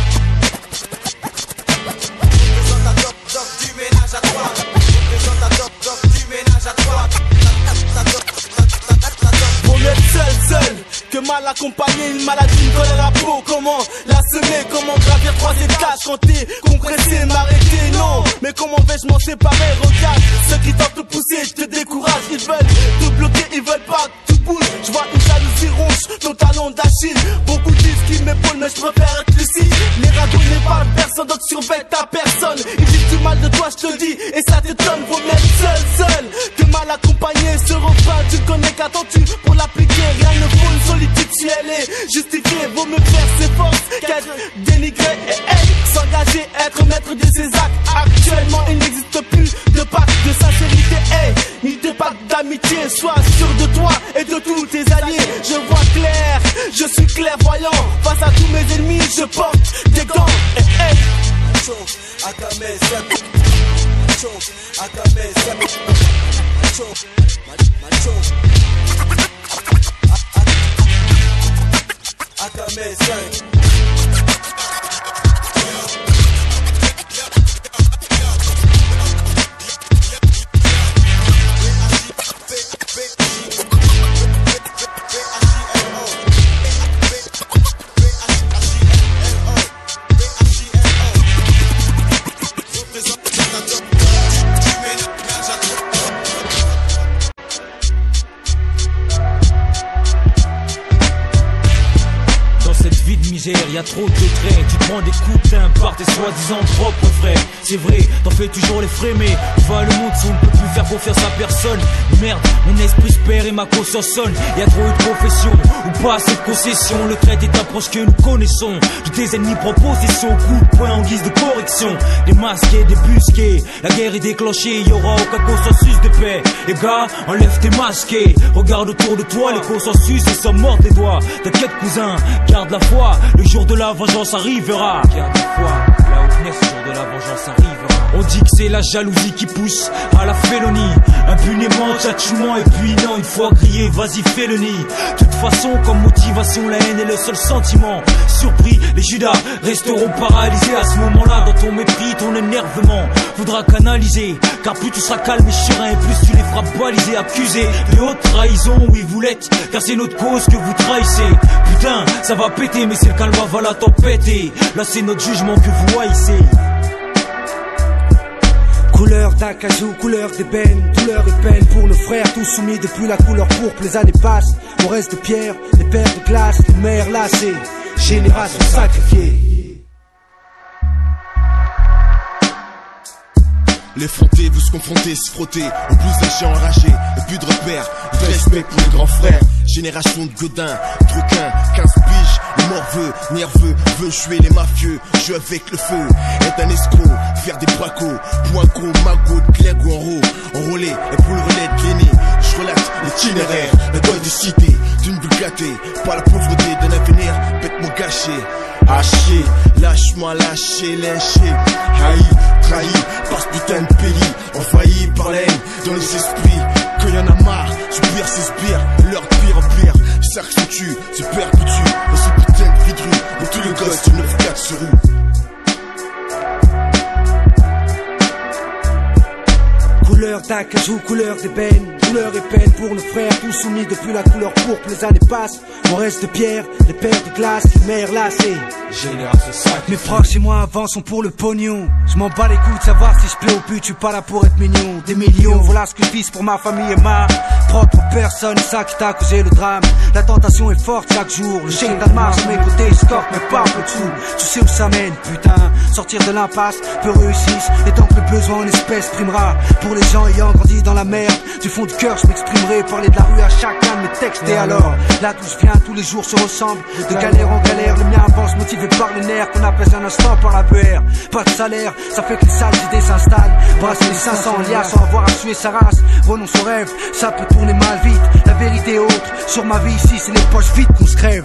Du ménage à toi, du ménage à toi. Vaut mieux être seul, seul que mal accompagné. Une maladie me colle à la peau. Comment la semer, comment gravir trois étages quand t'es compressé, m'arrêter, non. Mais comment vais-je m'en séparer? Regarde, ceux qui tentent de pousser, je te décourage. Ils veulent te bloquer, ils veulent pas que tu bouges. Je vois une jalousie ronge ton talon d'Achille. Beaucoup disent qu'ils m'épaulent, mais je préfère être lucide. Les ragots n'est pas personne, donc surveille ta personne. Ils disent du mal de toi, je te dis, et ça t'étonne. Vaut mieux être seul, seul que mal accompagné. Ce refrain, tu connais, qu'attends-tu pour l'appliquer? Rien ne vaut une solitude si elle est justifiée. Vaut me faire ses forces qu'être dénigré et être s'engager, être maître de ses actes. Actuellement, il n'existe plus de pacte de sincérité, hey, ni de pacte d'amitié. Sois sûr de toi et de tous tes alliés. Je vois clair, je suis clairvoyant. Face à tous mes ennemis, je porte des gants. Hey, hey. À ta maison, à ta maison, à ta maison. T'exagères, y a trop de traits. Tu prends des coups de teint par tes soi-disant propres frères. C'est vrai, t'en fais toujours les frais, mais va le monde si on ne peut plus faire confiance à personne. Merde, mon esprit se perd et ma conscience sonne. Y a trop eu de profession ou pas assez de concession. Le trait est approche que nous connaissons. De tes ennemis proposition, coup de poing en guise de correction. Des masqués, des busqués. La guerre est déclenchée, y aura aucun consensus de paix. Les gars, enlève tes masqués. Regarde autour de toi, les consensus et sont morts des doigts. T'inquiète cousin, garde la foi. Le jour de la vengeance arrivera. Garde la foi, là où venait ce jour de la vengeance arrivera. On dit que c'est la jalousie qui pousse à la félonie. Impunément, tchatchouement et puis non, une fois grillé, vas-y fais le nid. De toute façon, comme motivation, la haine est le seul sentiment. Surpris, les Judas resteront paralysés à ce moment-là. Dans ton mépris, ton énervement faudra canaliser. Car plus tu seras calme et serein, plus tu les feras baliser, accuser de haute trahison. Oui, vous l'êtes, car c'est notre cause que vous trahissez. Putain, ça va péter, mais c'est le calme va la tempête. Et là c'est notre jugement que vous haïssez. Couleur d'acajou, couleur d'ébène, douleur et peine pour nos frères, tous soumis depuis la couleur pourpre. Les années passent, on reste de pierre, les pères de glace, les mères lassées, génération sacrifiée. L'effronté veut se confronter, se frotter. En plus des gens enragés, et plus de repères. De respect pour les grands frères. Génération de godins, truquins, quinze piges. Le morveux, nerveux, veut jouer les mafieux. Jouer avec le feu, être un escroc, faire des bracos. Pour un gros magot de clergou en haut. Enrôlé, et pour le relais de l'aîné. Je relate l'itinéraire, la deuil de cité. D'une bulle gâtée, par la pauvreté d'un avenir bêtement gâché. Haché, lâche-moi, lâché, lynché. Haï, trahi, par ce putain de pays. Envahi par la haine dans les esprits. Quand y'en a marre, soupir, s'inspire. Leur pire en pire, ça que se tue, se perpétue. Dans ce putain de vidru, où tous les gosses du neuf quatre se rouent. Couleur d'acajou, couleur d'ébène, douleur et peine pour nos frères, tous soumis depuis la couleur pourpre. Les années passent, on reste de pierre, les pères de glace, les mères lassées. Génération sacrifiée. Mes proches et moi avancent sont pour le pognon. Je m'en bats les coups de savoir si je plais au but, je suis pas là pour être mignon. Des millions, voilà ce que je vise pour ma famille et ma propre personne, ça qui t'a causé le drame. La tentation est forte chaque jour, le chien d'Almar sur mes côtés, score mais pas peu dessous. Tu sais où ça mène, putain, sortir de l'impasse, peu réussissent, et tant que le besoin en espèces primera. Pour les gens ayant grandi dans la merde, du fond du cœur je m'exprimerai, parler de la rue à chacun de mes textes. Et alors, là d'où je viens, tous les jours se ressemblent, de galère en galère, le mien avance motivé par les nerfs qu'on apaise un instant par la B R. Pas de salaire, ça fait que les sales idées s'installent, brasser les cinq cents lias sans avoir à suer sa race. Renonce au rêve, ça peut tourner mal vite, la vérité est autre, sur ma vie ici c'est les poches vides qu'on se crève.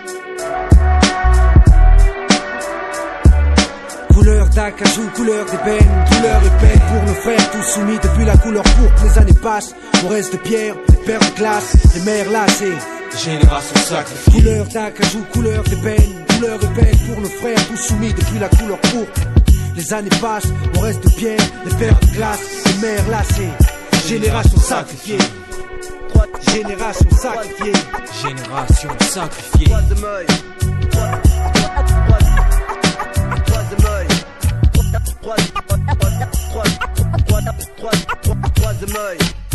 Couleur d'acajou, couleur d'ébène, douleur et peine pour nos frères, tous soumis depuis la couleur pourpre. Les années passent, on reste de pierre, les pères de glace, les mères lassées. Génération sacrifiée. Couleur d'acajou, couleur d'ébène, douleur et peine pour nos frères, tous soumis depuis la couleur pourpre. Les années passent, on reste de pierre, les pères de glace, les mères lassées. Génération sacrifiée. Génération sacrifiée. Génération sacrifiée. Troisième œil.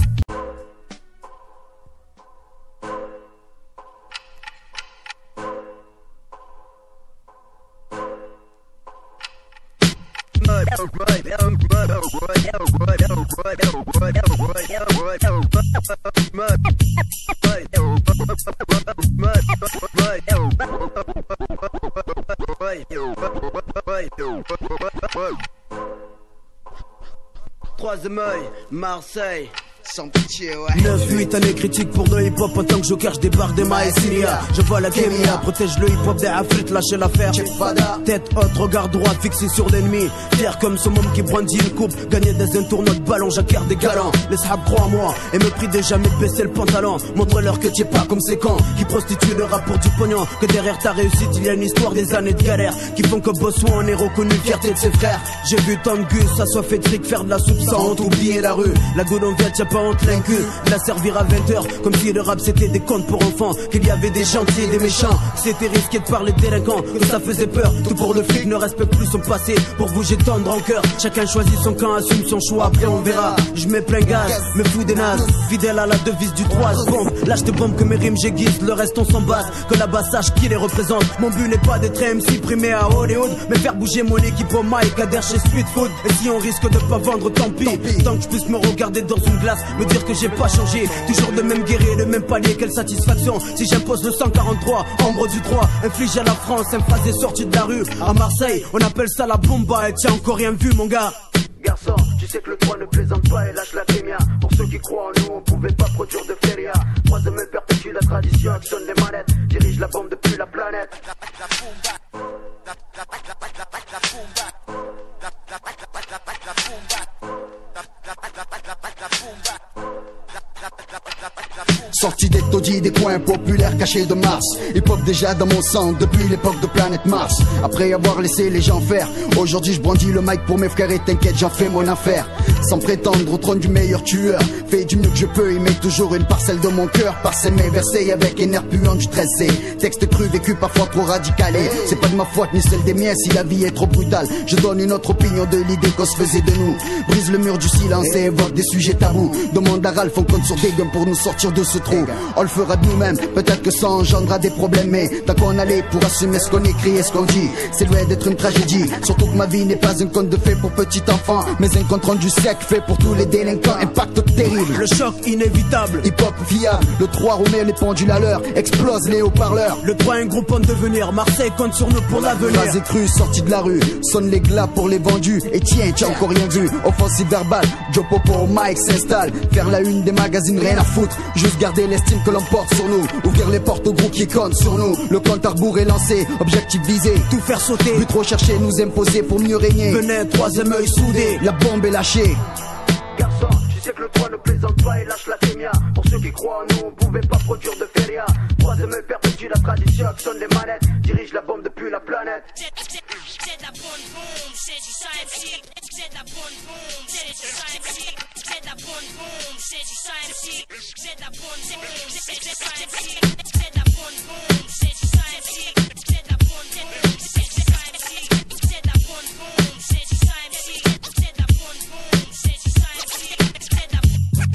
Troisième œil, Marseille. Sans pitié, ouais. neuf huit années critiques pour le hip-hop. En tant que joker, je débarque des Maessilia. Je vois la Kémia, protège le hip-hop des Afrites, lâchez l'affaire. Tête haute, regard droit, fixé sur l'ennemi. Fier comme ce môme qui brandit une coupe. Gagner des un tournoi de ballon, j'acquiert des galants. Les sahabs croient en moi et me prient de jamais de baisser le pantalon. Montre-leur que t'es pas comme ces cons qui prostituent le rap pour du pognon. Que derrière ta réussite, il y a une histoire des années de galère qui font que Bossuan en est reconnu, fierté de ses frères. J'ai vu Tom Gus, ça soit fait de fric, faire de la soupe sans honte, oublier la rue. La goule en Viet, y'a pas on te l'incule. La servir à vingt heures, comme si le rap c'était des contes pour enfants. Qu'il y avait des gentils et des méchants. C'était risqué de parler délinquants, que ça faisait peur. Tout pour le fric, ne respecte plus son passé. Pour bouger tendre en cœur, chacun choisit son camp, assume son choix, après on verra. Je mets plein gaz, me fous des nazes. Fidèle à la devise du trois, bombe. Lâche tes bombes que mes rimes j'aiguise, le reste on s'en base. Que là-bas sache qui les représente. Mon but n'est pas d'être M C primé à Hollywood, mais faire bouger mon équipe au mic, adhère chez Street Food. Et si on risque de pas vendre, tant pis. Tant que je puisse me regarder dans une glace, me dire que j'ai pas changé. Toujours le même guerrier, le même palier, quelle satisfaction. Si j'impose le cent quarante-trois, ombre du droit, inflige à la France, un phrasé sorti de la rue. À Marseille, on appelle ça la bomba, et tiens encore rien vu mon gars. Garçon, tu sais que le droit ne plaisante pas et lâche la kémia. Pour ceux qui croient en nous, on pouvait pas produire de feria. Troisième perpétue la tradition, actionne les manettes. Dirige la bombe depuis la planète. Sorti des taudis, des coins populaires cachés de Mars. Hip-hop déjà dans mon sang depuis l'époque de Planète Mars. Après avoir laissé les gens faire, aujourd'hui je brandis le mic pour mes frères et t'inquiète j'en fais mon affaire. Sans prétendre au trône du meilleur tueur, fais du mieux que je peux, il met toujours une parcelle de mon cœur. Parcelle mes versets avec un air puant du tressé. Texte cru vécu parfois trop radicalé. C'est pas de ma faute ni celle des miens si la vie est trop brutale. Je donne une autre opinion de l'idée qu'on se faisait de nous. Brise le mur du silence et évoque des sujets tabous. Demande à Ralph, on compte sur des gommes pour nous sortir de ce trou. On le fera de nous-mêmes, peut-être que ça engendrera des problèmes, mais tant qu'on allait pour assumer ce qu'on écrit et ce qu'on dit, c'est loin d'être une tragédie. Surtout que ma vie n'est pas un conte de fées pour petits enfants, mais un compte rendu sec fait pour tous les délinquants. Impact terrible, le choc inévitable. Hip-hop fiable, le trois remet les pendules à l'heure, explose les haut-parleurs. Le trois un groupe en devenir, Marseille compte sur nous pour l'avenir. Phrase crue sortie de la rue, sonne les glas pour les vendus. Et tiens, tu as encore rien vu, offensive verbale, Joe Popo au mic s'installe. Faire la une des magazines, rien à foutre, juste garder l'estime que l'on porte sur nous. Ouvrir les portes au groupe qui compte sur nous. Le compte à rebours est lancé, objectif visé, tout faire sauter. But trop chercher, nous imposer pour mieux régner. Venez, troisième œil soudé, la bombe est lâchée. Garçon, tu sais que le droit ne plaisante pas et lâche la kémia. Pour ceux qui croient en nous, on pouvait pas produire de feria. Troisième œil perpétue la tradition, actionne les manettes. Dirige la bombe depuis la planète. C'est de la bonne bombe, c'est du science. C'est de la bonne bombe, c'est du science. C'est de la bonne bombe, c'est du science. C'est de la bonne bombe, c'est du science. C'est de la bonne bombe, c'est du science. C'est de la bonne bombe, c'est du science. C'est de la bonne bombe, c'est du science. C'est de la bonne bombe, c'est du science. C'est de la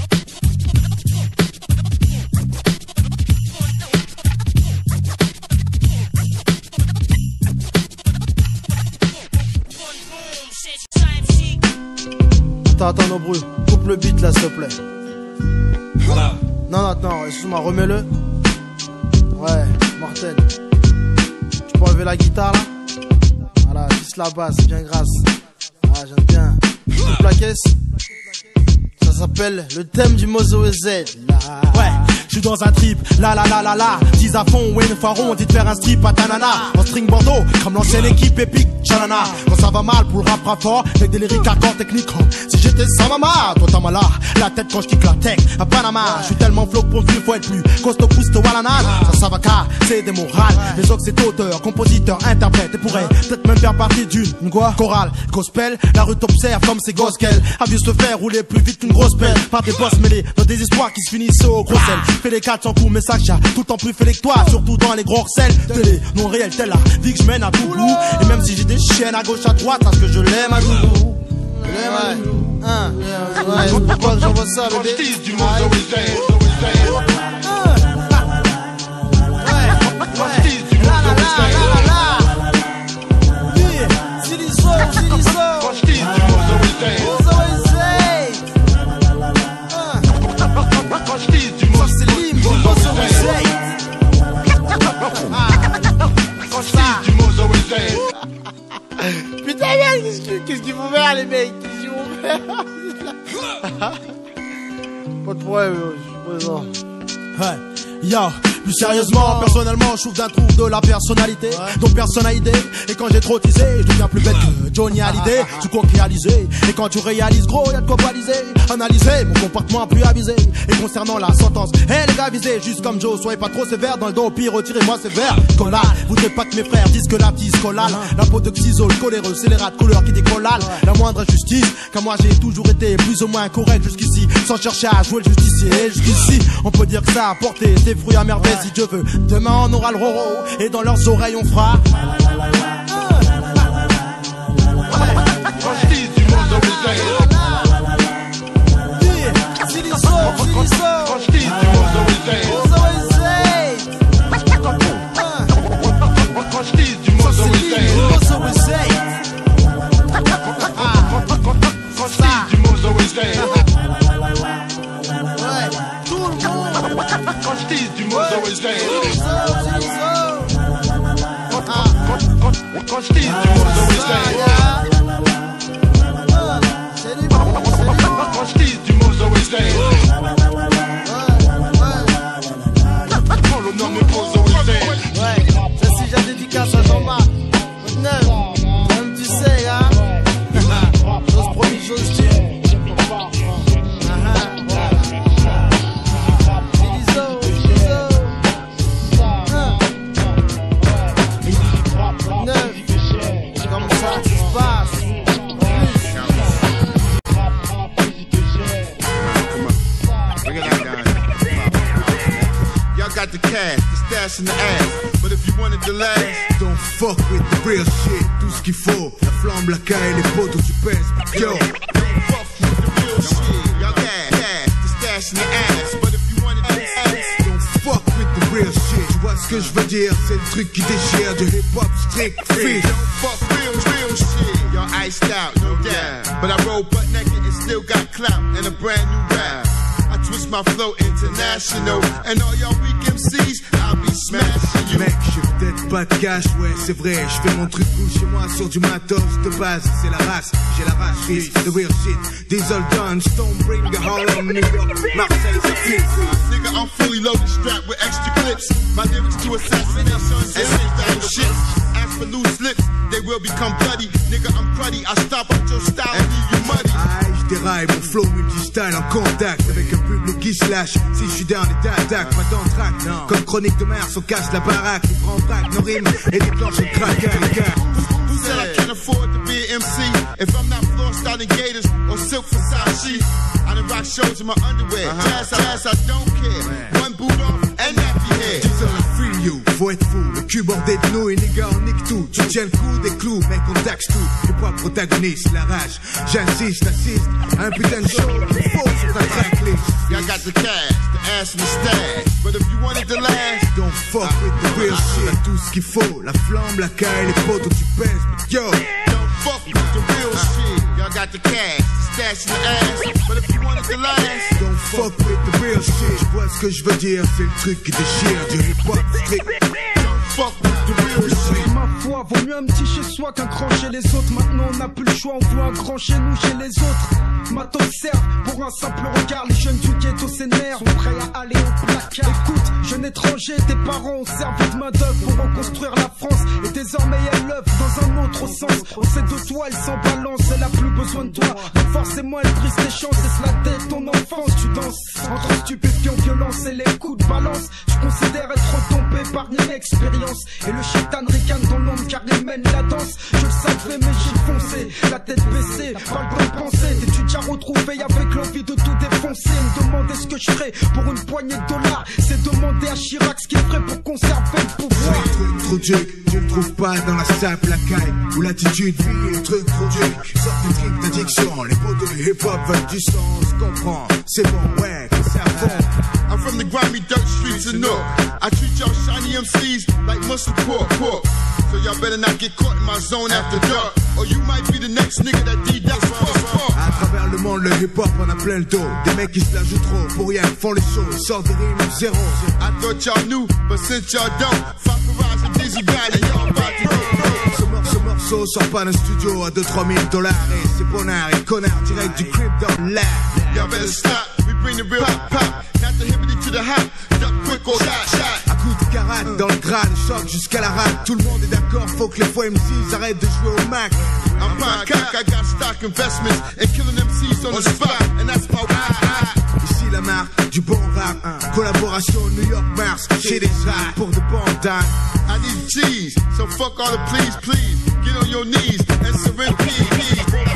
Attends, attends, nos bruits. Coupe le beat là, s'il te plaît. Non, non, attends, excuse-moi, remets-le. Ouais, mortel. Tu peux enlever la guitare là? Voilà, juste la basse, bien grasse. Ah, j'aime bien. Coupe la caisse. Ça s'appelle le thème du Mozo Z. Là. Ouais. Je suis dans un trip, la la la la la. Dix à fond, ouais, neuf à rond, on dit de faire un strip à Tanana. En string Bordeaux, comme l'ancienne équipe épique, Chanana. Quand ça va mal pour le rap rap fort, avec des lyriques hardcore techniques. Si j'étais sans maman, toi t'as mal là. La tête quand je kick la tech à Panama. Je suis tellement flow pour plus, faut être plus costaud, pousse walana. Ça, ça va car, c'est des morales. Les autres c'est auteur, compositeur, interprète. Et pourrait peut-être même faire partie d'une une quoi chorale, gospel. La rue t'observe comme c'est gospel. A vu se faire rouler plus vite qu'une grosse pelle. Par des boss mêlés dans des histoires qui se finissent au gros sel. Fais les quatre sans coups, mais ça j'ai tout le temps plus fait que toi. Surtout dans les gros recels. Télé, non réel, telle la vie que je mène à tout bout. Et même si j'ai des chaînes à gauche, à droite, parce que je l'aime à doudou. Ouais, hein, ouais, pourquoi j'envoie ça, bébé? Du monde, ouais, putain, merde, qu'est-ce qu'il faut faire, les mecs? Qu'est-ce qu'il faut faire? Pas de problème, je suis présent. Ouais, yo. Plus sérieusement, personnellement, je souffre d'un trouble de la personnalité, ouais. dont personne n'a idée. Et quand j'ai trop teasé, je deviens plus bête que Johnny Hallyday. Tu quoi réaliser. Et quand tu réalises gros, y'a de quoi baliser. Analyser mon comportement plus avisé. Et concernant la sentence, hé les gars visés, juste comme Joe, soyez pas trop sévère. Dans le dos, pire, retirez-moi sévère. Collal, vous n'êtes pas que mes frères disent que la petite collale. La peau de xysole, coléreux, c'est les rats de couleur qui décollent. La moindre injustice, car moi j'ai toujours été plus ou moins correct jusqu'ici. sans chercher à jouer le justicier. Jusqu'ici, on peut dire que ça a porté ses fruits à merveille si Dieu veut. Demain on aura le roro et dans leurs oreilles on fera. Quand je dis du monde dans les airs. Quand je dis du monde dans les airs. Quand je dis du monde dans les airs. Quand je dis du monde dans les airs. Quand je dis du monde dans les airs. Quand je dis du monde dans les airs. Quand je dis du monde dans les airs. Quand le nom me pose dans les airs. Ouais, ça c'est la dédicace à Jean-Marc. neuf, comme tu sais, hein. Chose promis, chose due. Got the cash, the stash in the ass. But if you wanted to last, don't fuck with the real shit. Tout ce qu'il faut, la flamme, la caille, les potes où tu pèses. Yo, don't fuck with the real shit. Y'all got cash, the stash in the ass. But if you wanted to last, don't fuck with the real shit. Tu vois ce que je veux dire? C'est le truc qui déchire du hip-hop strict fish. Don't fuck real, real shit. Y'all iced out, no doubt. But I roll butt naked and still got clout and a brand new rap. I twist my flow international. And all y'all weak M Cs, I'll be smashing you. Mec, j'ai peut-être pas de cash, ouais, c'est vrai. Je fais mon truc cool chez moi sur du matos de base. C'est la race, j'ai la race, fils. The real shit. Diesel guns, Stonebringer, Harlem, New York, Marseille, c'est fils. Nigga, I'm fully loaded, strapped with extra clips. My lyrics to assassinate sons and style shit. As for loose lips, they will become bloody. Nigga, I'm cruddy. I stop out your style and leave you muddy. Aïe, je déraille, mon flow multi-style en contact avec un public qui se lâche. Si je suis down et t'attaques, pas d'entraque. Comme chronique de mers, on casse la baraque. Les grands braques, nos rimes et déclenche le craquage. Who said I can't afford to be an M C if I'm not floor styling gators or silk Versace? I done rock shows in my underwear. Uh-huh. Jazz, jazz, I don't care. One boot off and nappy hair. Diesel, free you, faut être fou. Le cul bordé de nouilles, les gars, on nique tout. Tu tiens le coup des clous, mec, on taxe tout. Le poids protagoniste, la rage. J'insiste, assiste à un putain de show qu'il faut sur ta tracklist. Y'all got the cash, the ass and the stash. But if you wanted to last, don't fuck with the real shit. T'as tout ce qu'il faut, la flamme, la caille, les potes où tu pèses. Yo, don't fuck with the real shit. Y'all got the cash, the stash in the ass. But if you wanted to last, don't fuck with the real shit. Je vois ce que je veux dire, c'est le truc qui déchire du hip-hop strict. Don't fuck with the real shit. Ma foi, vaut mieux un petit chez soi qu'un grand chez les autres. Maintenant on n'a plus le choix, on veut un grand chez nous, chez les autres. Matos serve pour un simple regard. Les jeunes du ghetto s'énervent, sont prêts à aller au placard. Écoute, jeune étranger, tes parents ont servi de main d'œuvre pour reconstruire la France. Et désormais elle l'œuvre dans un autre sens. On sait de toi, elle s'en balance, elle a plus besoin de toi. Donc forcément elle triste tes chances, c'est la tête ton enfance. Tu danses entre stupéfiants, violence et les coups de balance. Tu considères être tombé par l'inexpérience. Et le chétan ricane dans l'ombre car il mène la danse. Je le savais mais j'ai foncé, la tête baissée, pas le temps de penser. T'es-tu déjà retrouvé avec l'envie de tout défoncer? Me demander ce que je ferais pour une poignée de dollars, c'est demander à Chirac ce qu'il ferait pour conserver le pouvoir. Truc trop dur, tu le trouves pas dans la sape, la caille ou l'attitude, vie, le truc trop dur. Sors du trip d'addiction, les potes de hip-hop veulent du sens, comprends, c'est bon, ouais, c'est à fond. I'm from the grimy dirt streets of Newark. I treat y'all shiny M Cs like muscle pork, pork. So y'all better not get caught in my zone after dark, or you might be the next nigga that did that fuck. À travers le monde, le hip-hop en a plein le dos. Des mecs qui se la jouent trop, pour rien, font les shows, sortent des rimes zéro. I thought y'all knew, but since y'all don't, fuck Mirage and Dizzy Valley, y'all about to go. Ce, mor ce morceau sort pas d'un studio à deux trois mille dollars. Et c'est bonnard et connard, direct du crib dans l'air. Y'all better stop, we bring the real pop, pop. Not the hippity to the hop, duck quick or shot, shot. À coup de karate dans le grade, choc jusqu'à la rate. Tout le monde est d'accord, faut que les faux M Cs arrêtent de jouer au Mac. I'm fine cock, I got stock investments and killing M Cs on the spot, and that's my ride. Ici la marque du bon rap, collaboration New York Mars, chez des rats pour de bons dames. I need cheese, so fuck all the please, please. Get on your knees and surrender, please.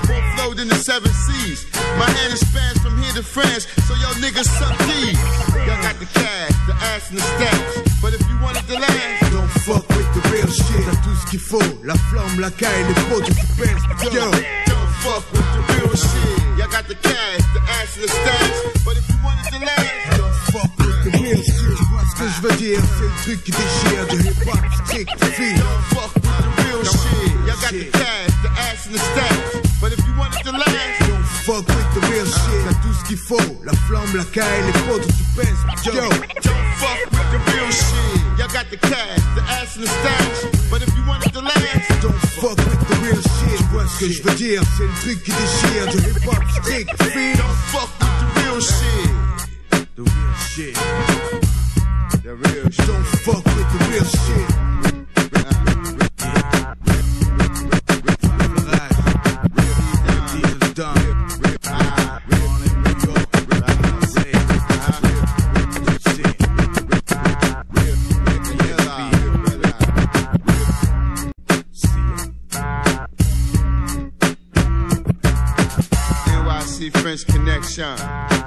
road in the seven seas. My hand is spans from here to France, so y'all niggas suck these. Y'all got the cash, the ass and the stats, but if you wanted to last, don't fuck with the real shit. T'as tout ce qu'il faut, la flamme, la caille, les potes, tu pèses. Yo, don't fuck with the real shit. Y'all got the cash, the ass and the stats, but if you wanted to last, don't fuck with the real shit. Tu vois ce que je veux dire, c'est le truc qui déchire de hip-hop, stick to feet. Don't fuck with the real shit. Y'all got the cash, the ass and the stats, but if you wanted to last, don't fuck with the real shit. T'as tout ce qu'il faut, la flamme, la caille, les potes, tu pèses. Yo, don't fuck with the real shit. Y'all got the cash, the ass and the stats, but if you wanted to last, don't fuck with the real shit. Tu vois ce que je veux dire, c'est le truc qui déchire de hip-hop, stick to feet. Don't fuck with the real shit. The real shit. The real shit. Don't fuck with the real shit. French Connection.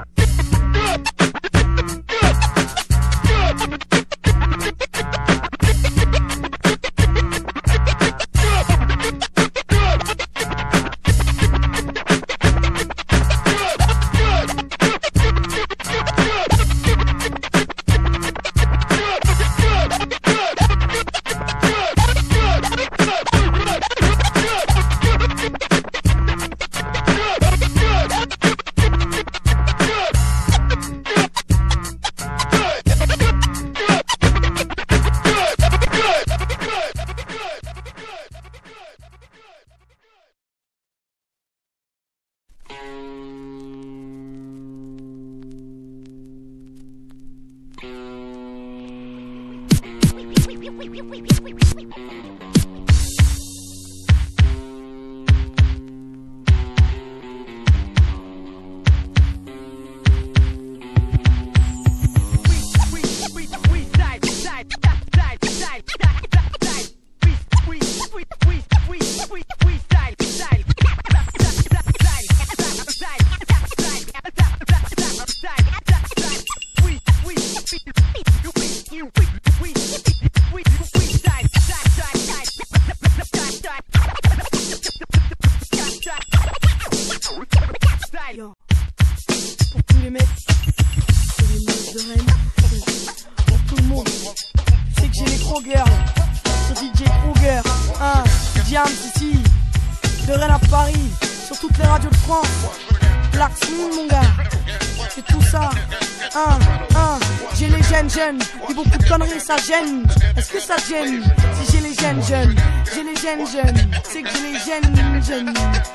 Ça gêne, est-ce que ça gêne? Si j'ai les gènes jeunes, j'ai les gènes jeunes, c'est que j'ai les gènes jeunes.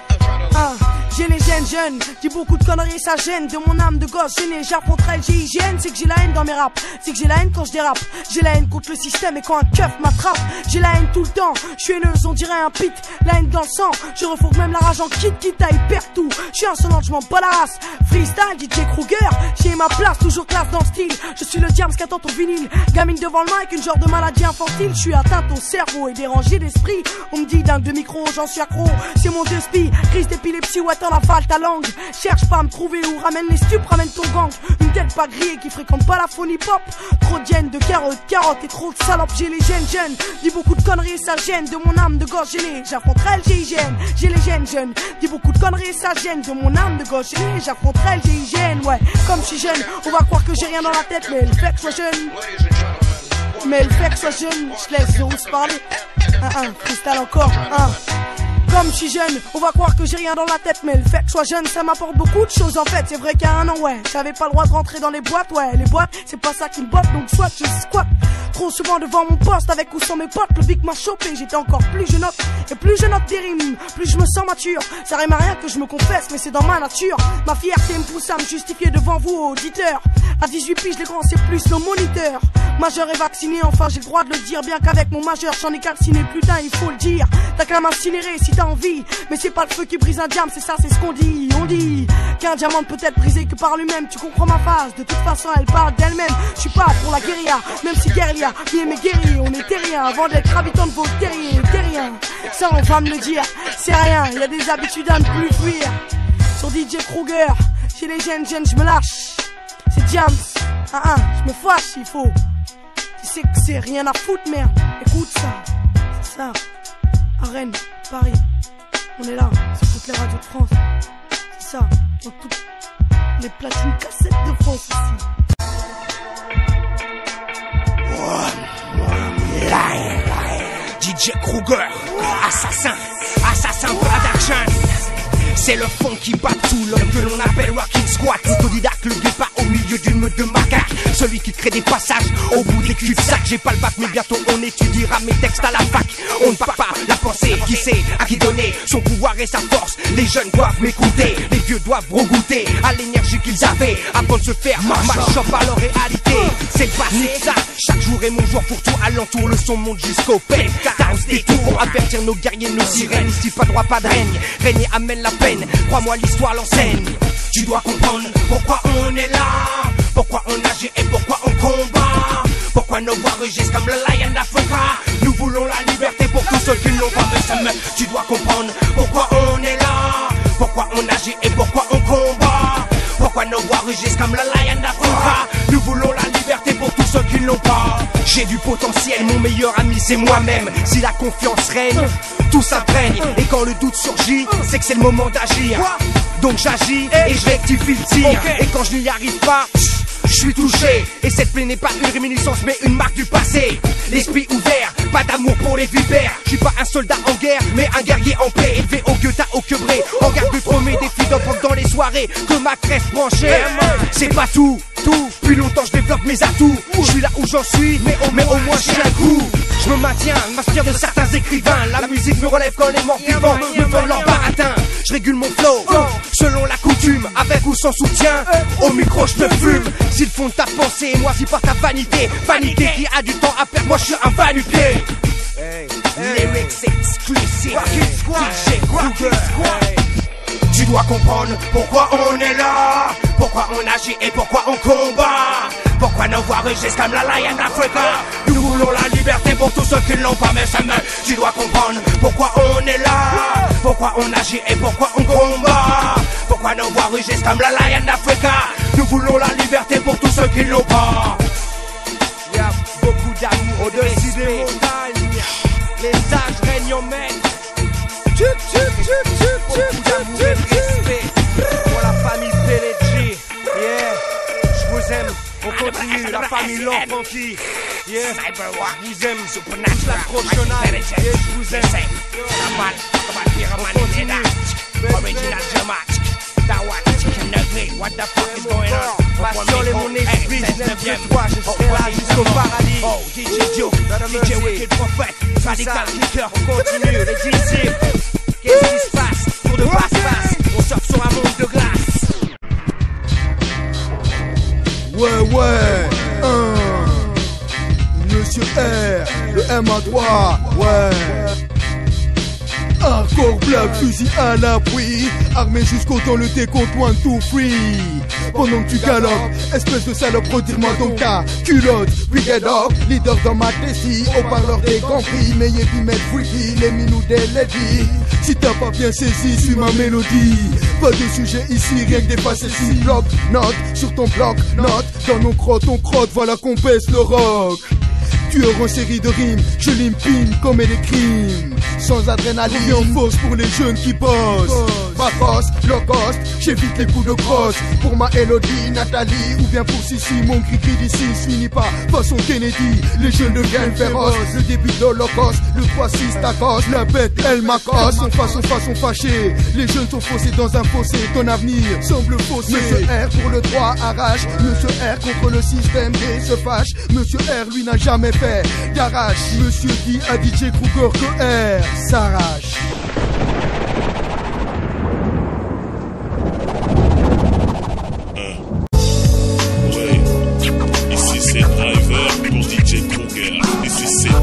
Ah, j'ai les gènes jeunes, dis beaucoup de conneries, ça gêne. De mon âme de gosse gêné, j'affronterai le G I G N. C'est que j'ai la haine dans mes raps, c'est que j'ai la haine quand je dérape. J'ai la haine contre le système et quand un keuf m'attrape. J'ai la haine tout le temps, je suis haineuse, on dirait un pit. La haine dans le sang, je refourgue même la rage en kit, quitte à y perdre tout. Je suis insolente, je m'en bats la race. Freestyle, D J Kruger, j'ai ma place, toujours classe dans le style. Je suis le diable qui attend ton vinyle. Gamine devant le mic, une genre de maladie infantile. Je suis atteinte au cerveau et dérangé d'esprit. On me dit dingue de micro, j'en suis accro. C'est mon deux spi, crise d'épilepsie ou attends la falle ta langue. Cherche pas à me trouver ou ramène les stupes, ramène ton gang. Une tête pas grillée qui fréquente pas la phony pop. Trop de gêne, de carottes, carottes et trop de salopes. J'ai les gènes jeunes, dis beaucoup de conneries, ça gêne. De mon âme de gosse gênée, j'affronterai le G I G N. J'ai les gènes jeunes, dis beaucoup de conneries, ça gêne. De mon âme de gosse gênée, j'affronterai le G I G N. Ouais, comme je suis jeune, on va croire que j'ai rien dans la tête, mais le fait que je sois jeune. Mais le fait que je sois jeune, je laisse Zeus parler. Un, un, freestyle encore, un. Comme je suis jeune, on va croire que j'ai rien dans la tête, mais le fait que je sois jeune, ça m'apporte beaucoup de choses en fait. C'est vrai qu'à un an, ouais, j'avais pas le droit de rentrer dans les boîtes, ouais, les boîtes, c'est pas ça qui me botte, donc soit je squatte. Trop souvent devant mon poste, avec ou sans mes potes, le Vic m'a chopé, j'étais encore plus je note, et plus je note des rimes, plus je me sens mature. Ça rime à rien que je me confesse, mais c'est dans ma nature. Ma fierté me pousse à me justifier devant vous, auditeurs. À dix-huit piges, les grands, c'est plus nos moniteurs. Majeur et vacciné, enfin j'ai le droit de le dire. Bien qu'avec mon majeur j'en ai calciné, putain il faut le dire. T'as qu'à m'incinérer si t'as envie. Mais c'est pas le feu qui brise un diamant, c'est ça, c'est ce qu'on dit. On dit qu'un diamant ne peut être brisé que par lui-même. Tu comprends ma phase, de toute façon elle parle d'elle-même. Je suis pas pour la guérilla, même si guérilla, bien mes guerriers, on est terriens. Avant d'être habitants de vos terriers, terriens. Ça on va me le dire, c'est rien, y a des habitudes à ne plus fuir. Sur D J Kruger, chez les jeunes jeunes je me lâche. C'est James, ah ah, je me fâche s'il faut. Tu sais que c'est rien à foutre merde, écoute ça. C'est ça, à Rennes, Paris. On est là, sur toutes les radios de France. C'est ça, dans toutes les platines cassettes de France ici. D J Kruger, assassin, assassin production. C'est le fond qui bat tout, l'homme que l'on appelle Rocking Squat. L'autodidacte, le guépard au milieu d'une meute de macaques. Celui qui crée des passages au bout des cul-de-sac. J'ai pas le bac mais bientôt on étudiera mes textes à la fac. On ne part pas la pensée, qui sait à qui donner son pouvoir et sa force. Les jeunes doivent m'écouter, les vieux doivent regoûter à l'énergie qu'ils avaient avant de se faire marche par leur réalité. C'est le passé, ça, chaque jour est mon jour pour tout alentour. Le son monte jusqu'au père. Carence des tours pour avertir nos guerriers, nos sirènes. Ici pas droit, pas de règne, régner amène la peine. Crois-moi, l'histoire l'enseigne. Tu dois comprendre pourquoi on est là, pourquoi on agit et pourquoi on combat. Pourquoi nos voix rugissent comme le Lion d'Africa. Nous voulons la liberté pour tous ceux qui l'ont pas besoin. Tu dois comprendre pourquoi on est là, pourquoi on agit et pourquoi on combat. Pourquoi nos voix rugissent comme le Lion d'Africa. Nous voulons la liberté pour tous ceux qui l'ont pas. J'ai du potentiel, mon meilleur ami c'est moi-même. Si la confiance règne, tout s'imprègne. Et quand le doute surgit, c'est que c'est le moment d'agir. Donc j'agis et je rectifie le tir. Et quand je n'y arrive pas, je suis touché. Et cette plaie n'est pas une réminiscence mais une marque du passé. L'esprit ouvert, pas d'amour pour les vipères. Je suis pas un soldat en guerre mais un guerrier en paix. Élevé au Goethe au quebré. En garde de trop mes défis d'enfants dans les soirées. Que ma crèche branchée. C'est pas tout, tout. Depuis longtemps je développe mes atouts. Je suis là où j'en suis mais au, mais au moins je suis un coup. Je me maintiens, m'inspire de certains écrivains. La musique me relève quand les morts vivants me font leur baratin. Je régule mon flow selon la coutume, avec ou sans soutien. Au micro je me fume. S'ils font ta pensée, moi si par ta vanité. Vanité qui a du temps à perdre, moi je suis un va-nu-pied. Hey, hey. Lyrics exclusive, D J Kruger. Tu dois comprendre pourquoi on est là, pourquoi on agit et pourquoi on combat. Pourquoi nos voix rugissent comme la Lion d'Africa. Nous voulons la liberté pour tous ceux qui l'ont pas mais jamais. Tu dois comprendre pourquoi on est là, pourquoi on agit et pourquoi on combat. Pourquoi nos voix rugissent comme la Lion d'Africa. Nous voulons la liberté pour tous ceux qui l'ont pas. Y'a beaucoup d'amour au-dessus des montagnes. Les sages règnent en maître. Tchup, tchup, tchup, tchup, tchup, d'amour et de respect pour la famille P L G. Yeah, je vous aime. On continue, la famille l'enfant qui. Yeah, je vous aime. La prochaine, yeah, je vous aime. On continue. Original Jamac. What the fuck is going on? Passion et mon esprit, je n'aime que toi, je serai là jusqu'au paradis. Oh, D J Joe, D J Wicked Prophet, Radical Kicker, on continue, les D J. Qu'est-ce qui se passe? Pour de passe-passe, on surfe sur un monde de glace. Ouais, ouais, un. Monsieur R, le M A trois, ouais. Hardcore black, fusil à l'appui. Armé jusqu'au temps, le décompte one, two, three. Pendant que tu galopes, espèce de salope, retire-moi ton cas. Culotte, we get up, leader dans ma tessie. Au parleur des compris, mais y'a puis mettre freaky, les minous des ladies. Si t'as pas bien saisi, suis ma mélodie. Pas de sujet ici, rien que des faces ici. Bloc, note, sur ton bloc, note. Dans nos crottes, on crotte, voilà qu'on baisse le rock. Tueur en série de rimes, je l'impine comme les crimes. Sans adrénaline, en fausse pour les jeunes qui bossent. Pathos, low cost, j'évite les coups de crosse. Pour ma Elodie, Nathalie, ou bien pour Sissi, mon cri-cri d'ici se finit pas. Façon Kennedy, les jeunes deviennent féroces. Le début de l'Holocauste, le trois six t'accoste. La bête, elle m'accoste. En face, en face, on fâché. Les jeunes sont faussés dans un fossé. Ton avenir semble faussé. Monsieur R pour le droit arrache. Monsieur R contre le système D se fâche. Monsieur R, lui, n'a jamais fait garage. Monsieur dit à D J Kruger que R s'arrache. Ici c'est Driver pour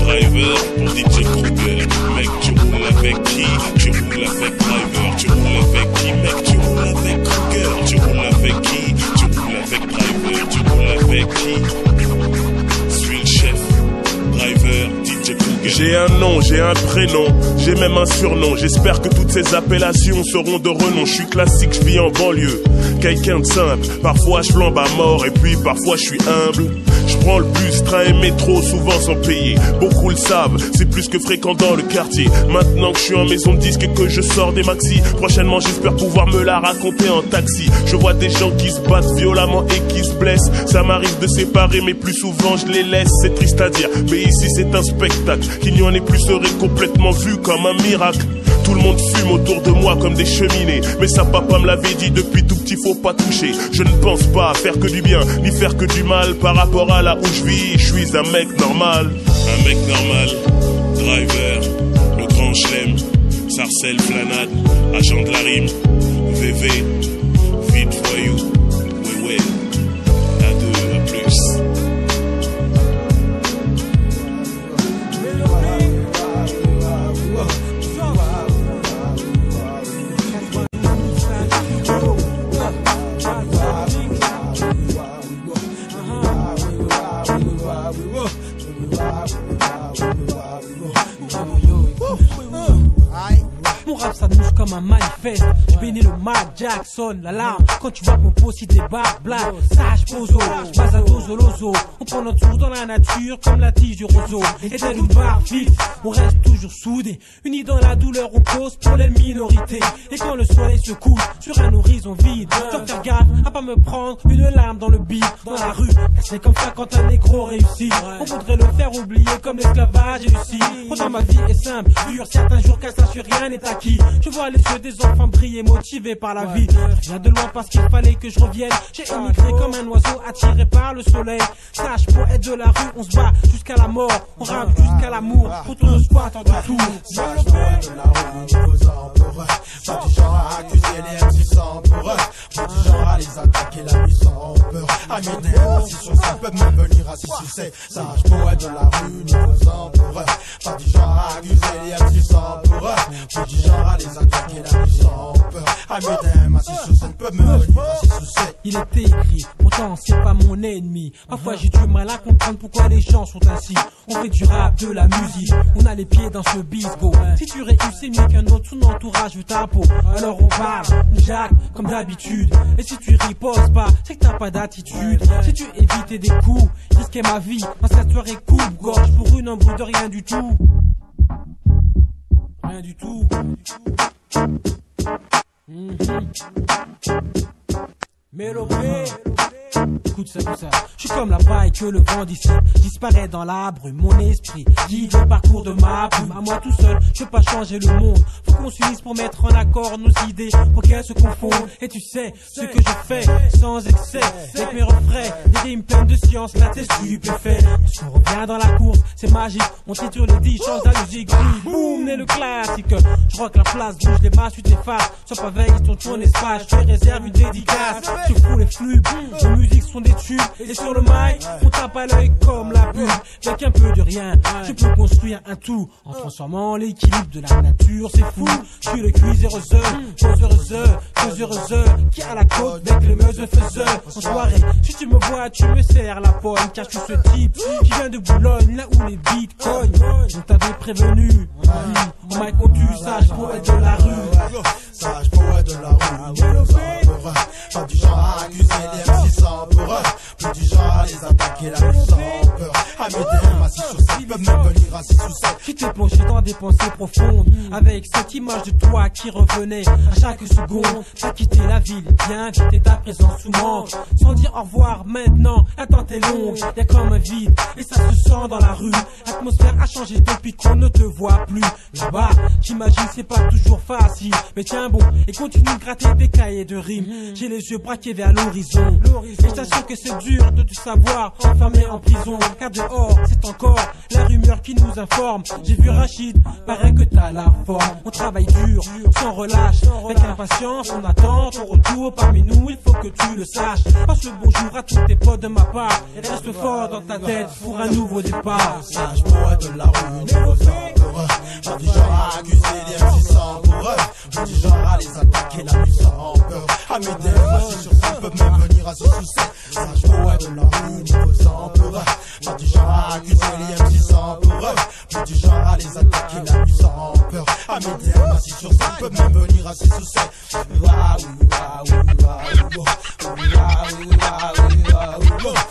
Driver pour D J Kruger. Mec, tu roules avec qui? Tu roules avec Driver. Tu roules avec qui? Mec, tu roules avec Kruger. Tu roules avec qui? Tu roules avec Driver. Tu roules avec qui? Suis le chef. Driver, D J Kruger. J'ai un nom, j'ai un prénom, j'ai même un surnom. J'espère que toutes ces appellations seront de renom. Je suis classique, je vis en banlieue, quelqu'un de simple. Parfois je flambe à mort et puis parfois je suis humble. Je prends le bus, train et métro, souvent sans payer. Beaucoup le savent, c'est plus que fréquent dans le quartier. Maintenant que je suis en maison de disque et que je sors des maxi, prochainement j'espère pouvoir me la raconter en taxi. Je vois des gens qui se battent violemment et qui se blessent. Ça m'arrive de séparer mais plus souvent je les laisse. C'est triste à dire, mais ici c'est un spectacle. Qu'il n'y en ait plus serait complètement vu comme un miracle. Tout le monde fume autour de moi comme des cheminées. Mais ça papa me l'avait dit depuis tout petit, faut pas toucher. Je ne pense pas faire que du bien, ni faire que du mal. Par rapport à là où je vis, je suis un mec normal. Un mec normal, driver, le grand chelem, Sarcelle, Flanade, agent de la rime, V V, vite voyou, ouais ouais, à deux, à plus. Mon rap s'annonce comme un manifeste. Je bénis le Mac Jackson, l'alarme. Quand tu vois mon poste, il débarque, blague. Sage pozo, pas à dozo lozo. On prend notre tour dans la nature comme la tige du roseau. Et tel une barre fixe, on reste toujours soudés. Unis dans la douleur, on cause pour les minorités. Et quand le soleil se couche sur un horizon vide, je dois faire gaffe à pas me prendre une larme dans le bide. Dans la rue, c'est comme ça quand un négro réussit. On voudrait le faire oublier comme l'esclavage réussi. Pourtant ma vie est simple, dure certains jours qu'à ça sur rien n'est acquis. Je vois les yeux des enfants briller motivés par la vie. Je viens de loin parce qu'il fallait que je revienne. J'ai émigré comme un oiseau attiré par le soleil. Sage poète de la rue, on se bat jusqu'à la mort. On rappe jusqu'à l'amour, retourne au squat en tout. Sage poète de la rue, nouveaux empereurs. Pas du genre à accuser les M C sans pour eux. Pas du genre à les attaquer la nuit sans peur. Amis des assis sur ça peuvent même venir assis sur c'est. Sage poète de la rue, nouveaux empereurs. Pas du genre à accuser les M C sans pour eux. Pas du genre à les attaquer la nuit sans peur. Amis des assis sur scène peuvent même venir assis sur c'est. Il était écrit, pourtant c'est pas mon ennemi. Parfois j'ai du mal à comprendre pourquoi les gens sont ainsi. On fait du rap, de la musique, on a les pieds dans ce bisco. Si tu réussis mieux qu'un autre, son entourage veut ta peau. Alors on parle, on jacque, comme d'habitude. Et si tu riposes pas, c'est que t'as pas d'attitude. Si tu évitais des coups, risquer ma vie, dans cette soirée coupe-gorge pour une embrouille de rien du tout. Rien du tout. Mm-hmm. Mélopée. Écoute ça, écoute ça. Je suis comme la paille que le vent d'ici disparaît dans la brume. Mon esprit guide le parcours de ma plume. À moi tout seul, je peux pas changer le monde. Faut qu'on s'unisse pour mettre en accord nos idées, pour qu'elles se confondent. Et tu sais ce que je fais sans excès. Avec mes refrains, des rimes pleines de science, là t'es stupéfait. Lorsqu'on revient dans la course, c'est magique. On triture les dix chances de la musique. Boum, n'est le classique. Je crois que la place bouge, les masses, tu t'effaces. Sois pas veille, ton tourne espace. Je te réserve une dédicace. Je fous les flux, nos musiques sont des tubes. Et sur le mic, on tape à l'œil comme la pub. Avec un peu de rien, je peux construire un tout. En transformant l'équilibre de la nature, c'est fou. Je suis le cuiseur, causeur, causeur, qui a la côte avec les meuses faiseurs. En soirée, si tu me vois, tu me serres la pomme. Car je suis ce type qui vient de Boulogne, là où les bitcoins. On t'avait prévenu, on m'a contu, sage poète de la rue. Sage poète de la rue, pas du genre à accuser les M C sans pour eux. Plus du genre à les attaquer la nuit sans peur. Amis des M assis sur scène peuvent même venir assis sous scène. Qui t'es plongé dans des pensées profondes, avec cette image de toi qui revenait à chaque seconde. T'as quitté la ville, bien quitté ta présence sous manque. Sans dire au revoir maintenant, l'attente est longue. Y'a comme un vide, et ça se sent dans la rue. L'atmosphère a changé depuis qu'on ne te voit plus. Là-bas, j'imagine c'est pas toujours facile. Mais tiens bon, et continue de gratter des cahiers de rimes. J'ai les yeux braqués vers l'horizon. Et je t'assure que c'est dur de tout savoir, enfermé en prison. Car dehors, c'est encore la rumeur qui nous informe. J'ai vu Rachid, paraît que t'as la forme. On travaille dur, sans relâche. Avec impatience, on attend ton retour parmi nous. Il faut que tu le saches. Passe le bonjour à tous tes potes de ma part. Et reste fort dans ta tête pour un nouveau départ. Sage poète de la rue, nouveau empereur. Pas du genre à accuser les M C sans pour eux. Pas du genre à les attaquer, la nuit sans peur. À mes dents, assis sur scène, peuvent même venir assis sous scène. Sage poète de la rue, nouveau empereur. Pas du genre à accuser les M C sans pour eux. Pas du genre à les attaquer, la nuit sans peur. À mes dents, assis sur scène, peuvent même venir assis sous scène. Waouh, waouh, waouh, waouh, waouh, waouh,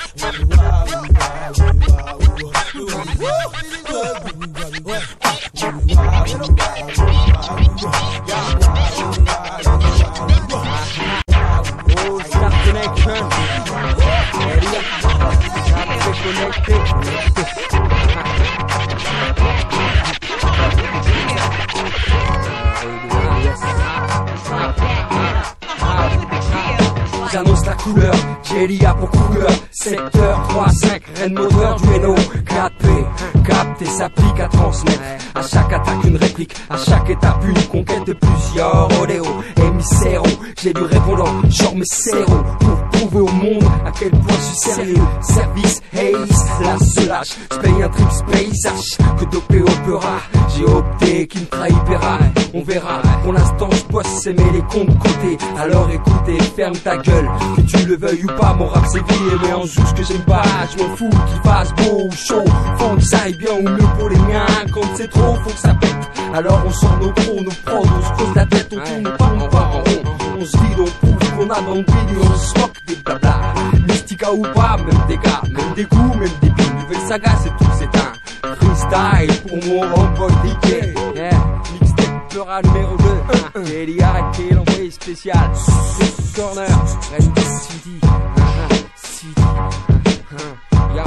Oh, Star Connection. J'annonce la couleur, Gélia pour couleur. Secteur trois cinq, Rennes moteur du N O quatre P, capte et s'applique à transmettre. À chaque attaque une réplique, à chaque étape une conquête de plusieurs Oléo, émissaires. J'ai du répondant, genre mes serros, pour prouver au monde à quel point je suis sérieux. Service, haze, la selage, j'paye un trip space H, que dopé opéra. J'ai opté qui me trahira, on verra. Pour l'instant je bosse, c'est mais les comptes de côté. Alors écoutez, ferme ta gueule, que tu le veuilles ou pas, mon rap c'est vie. Mais en joue ce que j'aime pas, je m'en fous qu'il fasse beau ou chaud. Faut que ça aille bien ou mieux pour les miens. Quand c'est trop, faut que ça pète. Alors on sort nos pros, nos prods, on se creuse la tête, on tourne pas, on va en rond. On se vide, on prouve qu'on a dans le vide et on se moque des blabla. Mystica ou pas, même des gars, même des goûts, même des billes. Nouvelle saga, c'est tout, c'est un freestyle pour mon homeboy D J. Yeah, mixtape pleura numéro deux. Kelly arrêté l'envoyé spécial. Corner, Red City. City. Yeah.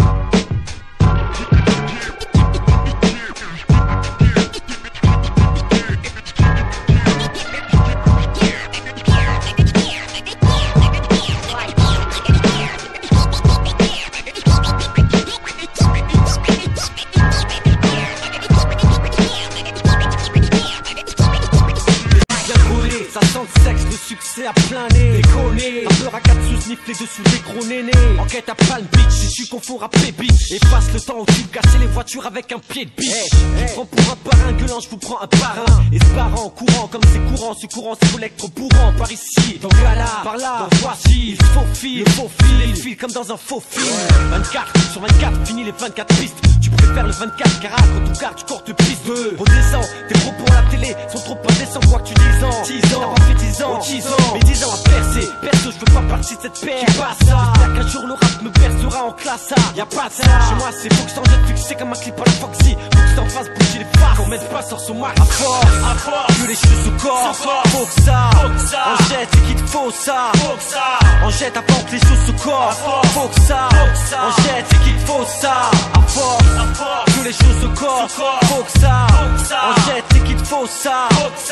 Ça sent le sexe, le succès à plein nez. Déconner, un peu à quatre sous sniff les dessous des gros nénés. Enquête à Palm Beach, si tu confonds rap et bitch. Et passe le temps où tu casses les voitures avec un pied de biche. Hey, tu prends pour un parrain gueulant, je vous prends un parrain. Et ce parent courant, comme c'est courant, ce courant c'est électro-bourrant. Par ici, dans là, par là, dans voici. Il faut fil, il faut fil, les fils comme dans un faux film. vingt-quatre sur vingt-quatre, fini les vingt-quatre pistes. Tu préfères le vingt-quatre carats quand ton quart du corps te piste. Redescends, tes propos à la télé sont trop indécents, quoi que tu dis ans. dix ans, t'as pas fait dix ans, dix ans, mais dix ans à percer. Perso, je veux pas partie de cette paire. Qui passe ça, j'espère qu'un jour le rap me percera en classe A. Y'a pas de ça, chez moi c'est faut que j'en jette fixé comme un clip à la Foxy. Faut que je t'en fasse bouger les faces, qu'on mette pas sur son marque. À force, à force, que les cheveux sous corps. Faut que ça, en jette, c'est qu'il te faut ça. Faut que ça, en jette avant que les choses se corps. Faut que ça, en jette, c'est qu'il te faut ça. À force, que les choses se corps. Faut que ça, en jette, c'est qu'il te faut ça.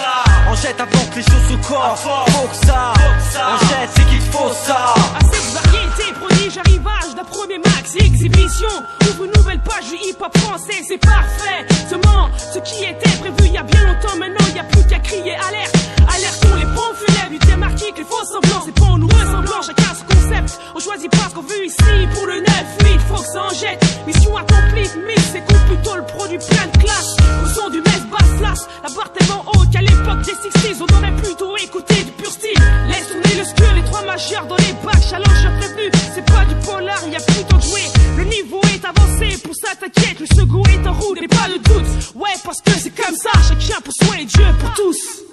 En jette avant que les choses se corps. Faut que ça, en jette, c'est qu'il te faut ça. Assez de variété, prodige, arrivage d'un premier max et exhibition. Ouvre une nouvelle page du hip-hop français, c'est parfait. Seulement, ce qui était prévu il y a bien longtemps, maintenant il n'y a plus qu'à crier alerte. Alertons les pompes funèbres, du thème archique, les faux semblants. C'est pas en nous ressemblant, chacun ce concept. On choisit pas ce qu'on veut ici pour le neuf huit, faut que ça en jette. Mission accomplie, mix, écoute plutôt le produit plein de classe. Au son du mess basse lasse, la barre tellement haute qu'à l'époque des sixties, on aurait plutôt écouté du pur style. Laisse tourner le skull, les trois majeurs dans les bacs, challenge prévenu. C'est pas du polar, y a plus temps de jouer. Le niveau est avancé, pour ça t'inquiète, le second est en route, mais pas de doute. Ouais, parce que c'est comme ça, chacun pour soi et Dieu pour tous.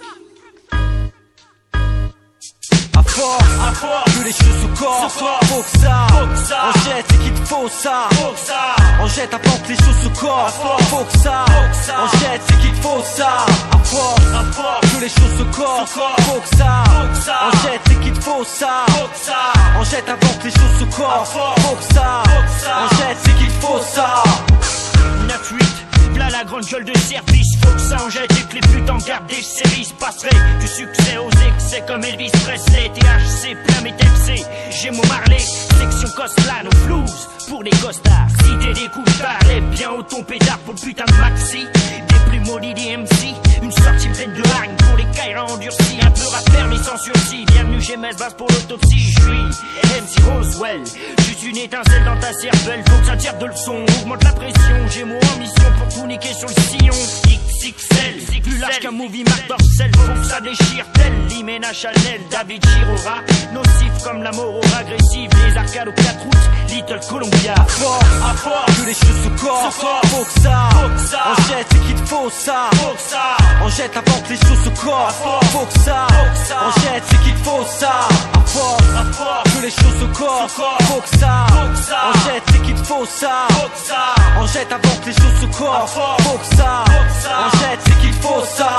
À force, à force, que les choses se corps. Faut que ça, en jette, c'est qu'il te faut ça. En jette avant que les choses se corps. Faut que ça, en jette, c'est qu'il te faut ça. À force, que les choses se corps. Faut que ça, en jette, c'est qu'il te faut ça. En jette avant que les choses se corps. Faut que ça, en jette, c'est qu'il te faut ça. neuf huit, v'là la grosse grande gueule de service. Faut que ça en jette et que les putes en gardent des séries. Passerai du succès aux excès comme Elvis Presley. T H C, plein mes F C, Gémeaux Marley. Section Coslan au flouze pour les costards. Si t'es des coups lève bien au ton pétard pour le putain de maxi. Des plus maudits des M C, une sortie pleine de hargne pour les caïras endurcis. Un peu rappeur mais sans sursis. Bienvenue chez Metz, base pour l'autopsie. J'suis M C Roswell, juste une étincelle dans ta cervelle. Faut que ça tire de leçon, augmente la pression. Gémeaux en mission pour tout niquer sur le sillon. X X L, plus large qu'un movie Marc Dorcel. Faut que ça déchire tel l'Imena Chanel, David Chirora. Nocif comme la mort agressive. Les arcades aux quatre routes, Little Columbia. À force, à force, que les choses se corsent. Faut que ça, faut que ça. On jette, c'est qu'il te faut ça. Faut que ça, on jette avant que les choses se corsent. Faut que ça, faut que ça. On jette, c'est qu'il te faut ça. À force, à force, que les choses se corsent. Faut que ça, faut que ça. On jette, c'est qu'il te faut ça. Faut que ça, on jette avant que les choses se corsent. Faut que ça, faut que ça. On jette, c'est qu'il te faut ça.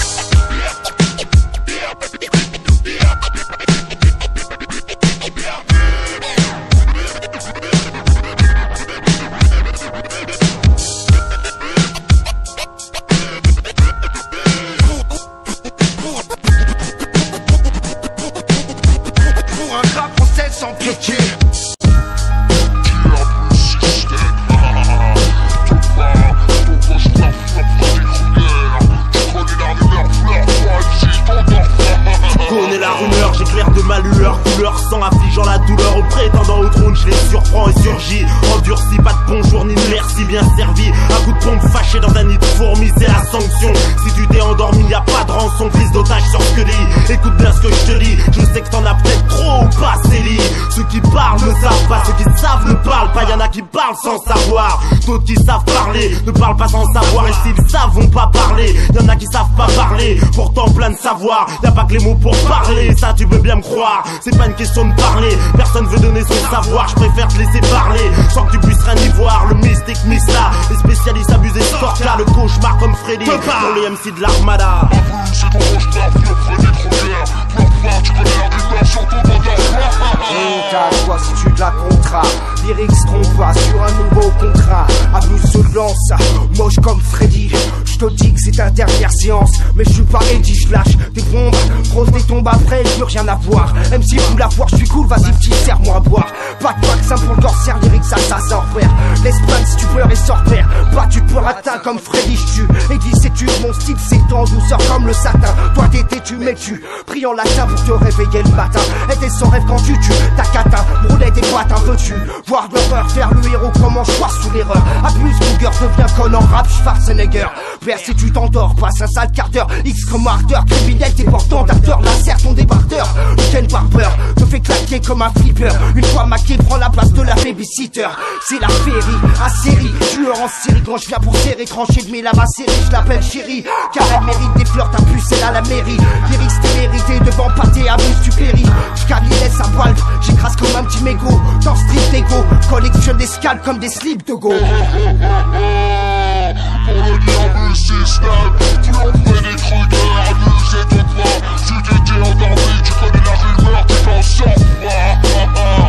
Pour un rap français sans pitié. Connais la rumeur, j'éclaire de ma lueur, couleur sang affligeant la douleur. Au prétendant au trône, je les surprends et surgis. Endurci, pas de bonjour ni de merci, bien servi. Un coup de pompe fâché dans un nid de fourmis, c'est la sanction. Si tu t'es endormi, y a pas de rançon, prise d'otage sur ce que dit. Écoute bien ce que je te dis, je sais que t'en as peut-être trop ou pas, Célie. Ceux qui parlent ne savent pas, ceux qui savent ne parlent pas. Y'en a qui parlent sans savoir, d'autres qui savent parler, ne parlent pas sans savoir. Et s'ils savent, vont pas parler. Y'en a qui savent pas parler, pourtant plein de savoir. Y'a pas que les mots pour parler, ça tu veux bien me croire. C'est pas une question de parler, personne veut donner son savoir. Je préfère te laisser parler, sans que tu puisses rien y voir. Le mystique Mista, les spécialistes abusés de Storka. Le cauchemar comme Freddy, pour les M C de l'Armada. C'est ton cauchemar, Flo, Freddy Krueger. Plein tu connais la rumeur sur ton bandage. Honte à toi si tu de la contrat. Lyrics trompe pas sur un nouveau contrat. Abuse se lance, moche comme Freddy. J'te dis que c'est ta dernière séance, mais je suis pas Eddie, je lâche des bombes, grosse des tombes après, plus rien à voir. M C vous la voir, je suis cool, vas-y petit, serre-moi à boire. Pas de vaccin pour le corsaire, lyrics assassin frère. L'Espagne si tu pleures et sors père. Battu pour atteint comme Freddy, j'tue. Eddie c'est tu, mon style c'est en douceur comme le satin. Toi t'es têtu mais tu prie en latin pour te réveiller le matin. Était sans rêve quand tu tues, ta catin, brûler des boîtes un peu tu. Voir l'horreur, faire le héros, comment choix sous l'erreur. Abuse, Cougar devient con en rap, Schwarzenegger. Père si tu t'endors, passe un sale quart d'heure. X comme ardeur, criminel, t'es portant d'acteur. Laser ton débardeur, Ken Barber te fait claquer comme un flipper. Une fois maqué, prend la place de la babysitter. C'est la féerie, à série, tueur en série. Quand je viens pour serrer, trancher de mes lames à série, je l'appelle chérie. Car elle mérite des fleurs, ta puce, elle à la mairie. Lyrics t'es mérité, devant pâté, abuse, tu péris. J'cali laisse à poil, j'écrase comme un petit mégot. Dans street d'ego, collectionne des scalps comme des slips de go. Pour le diable système, Flo, Freddy Krueger. Abusé de toi, si t'étais endormi, tu connais la rumeur, tu t'en sors pas.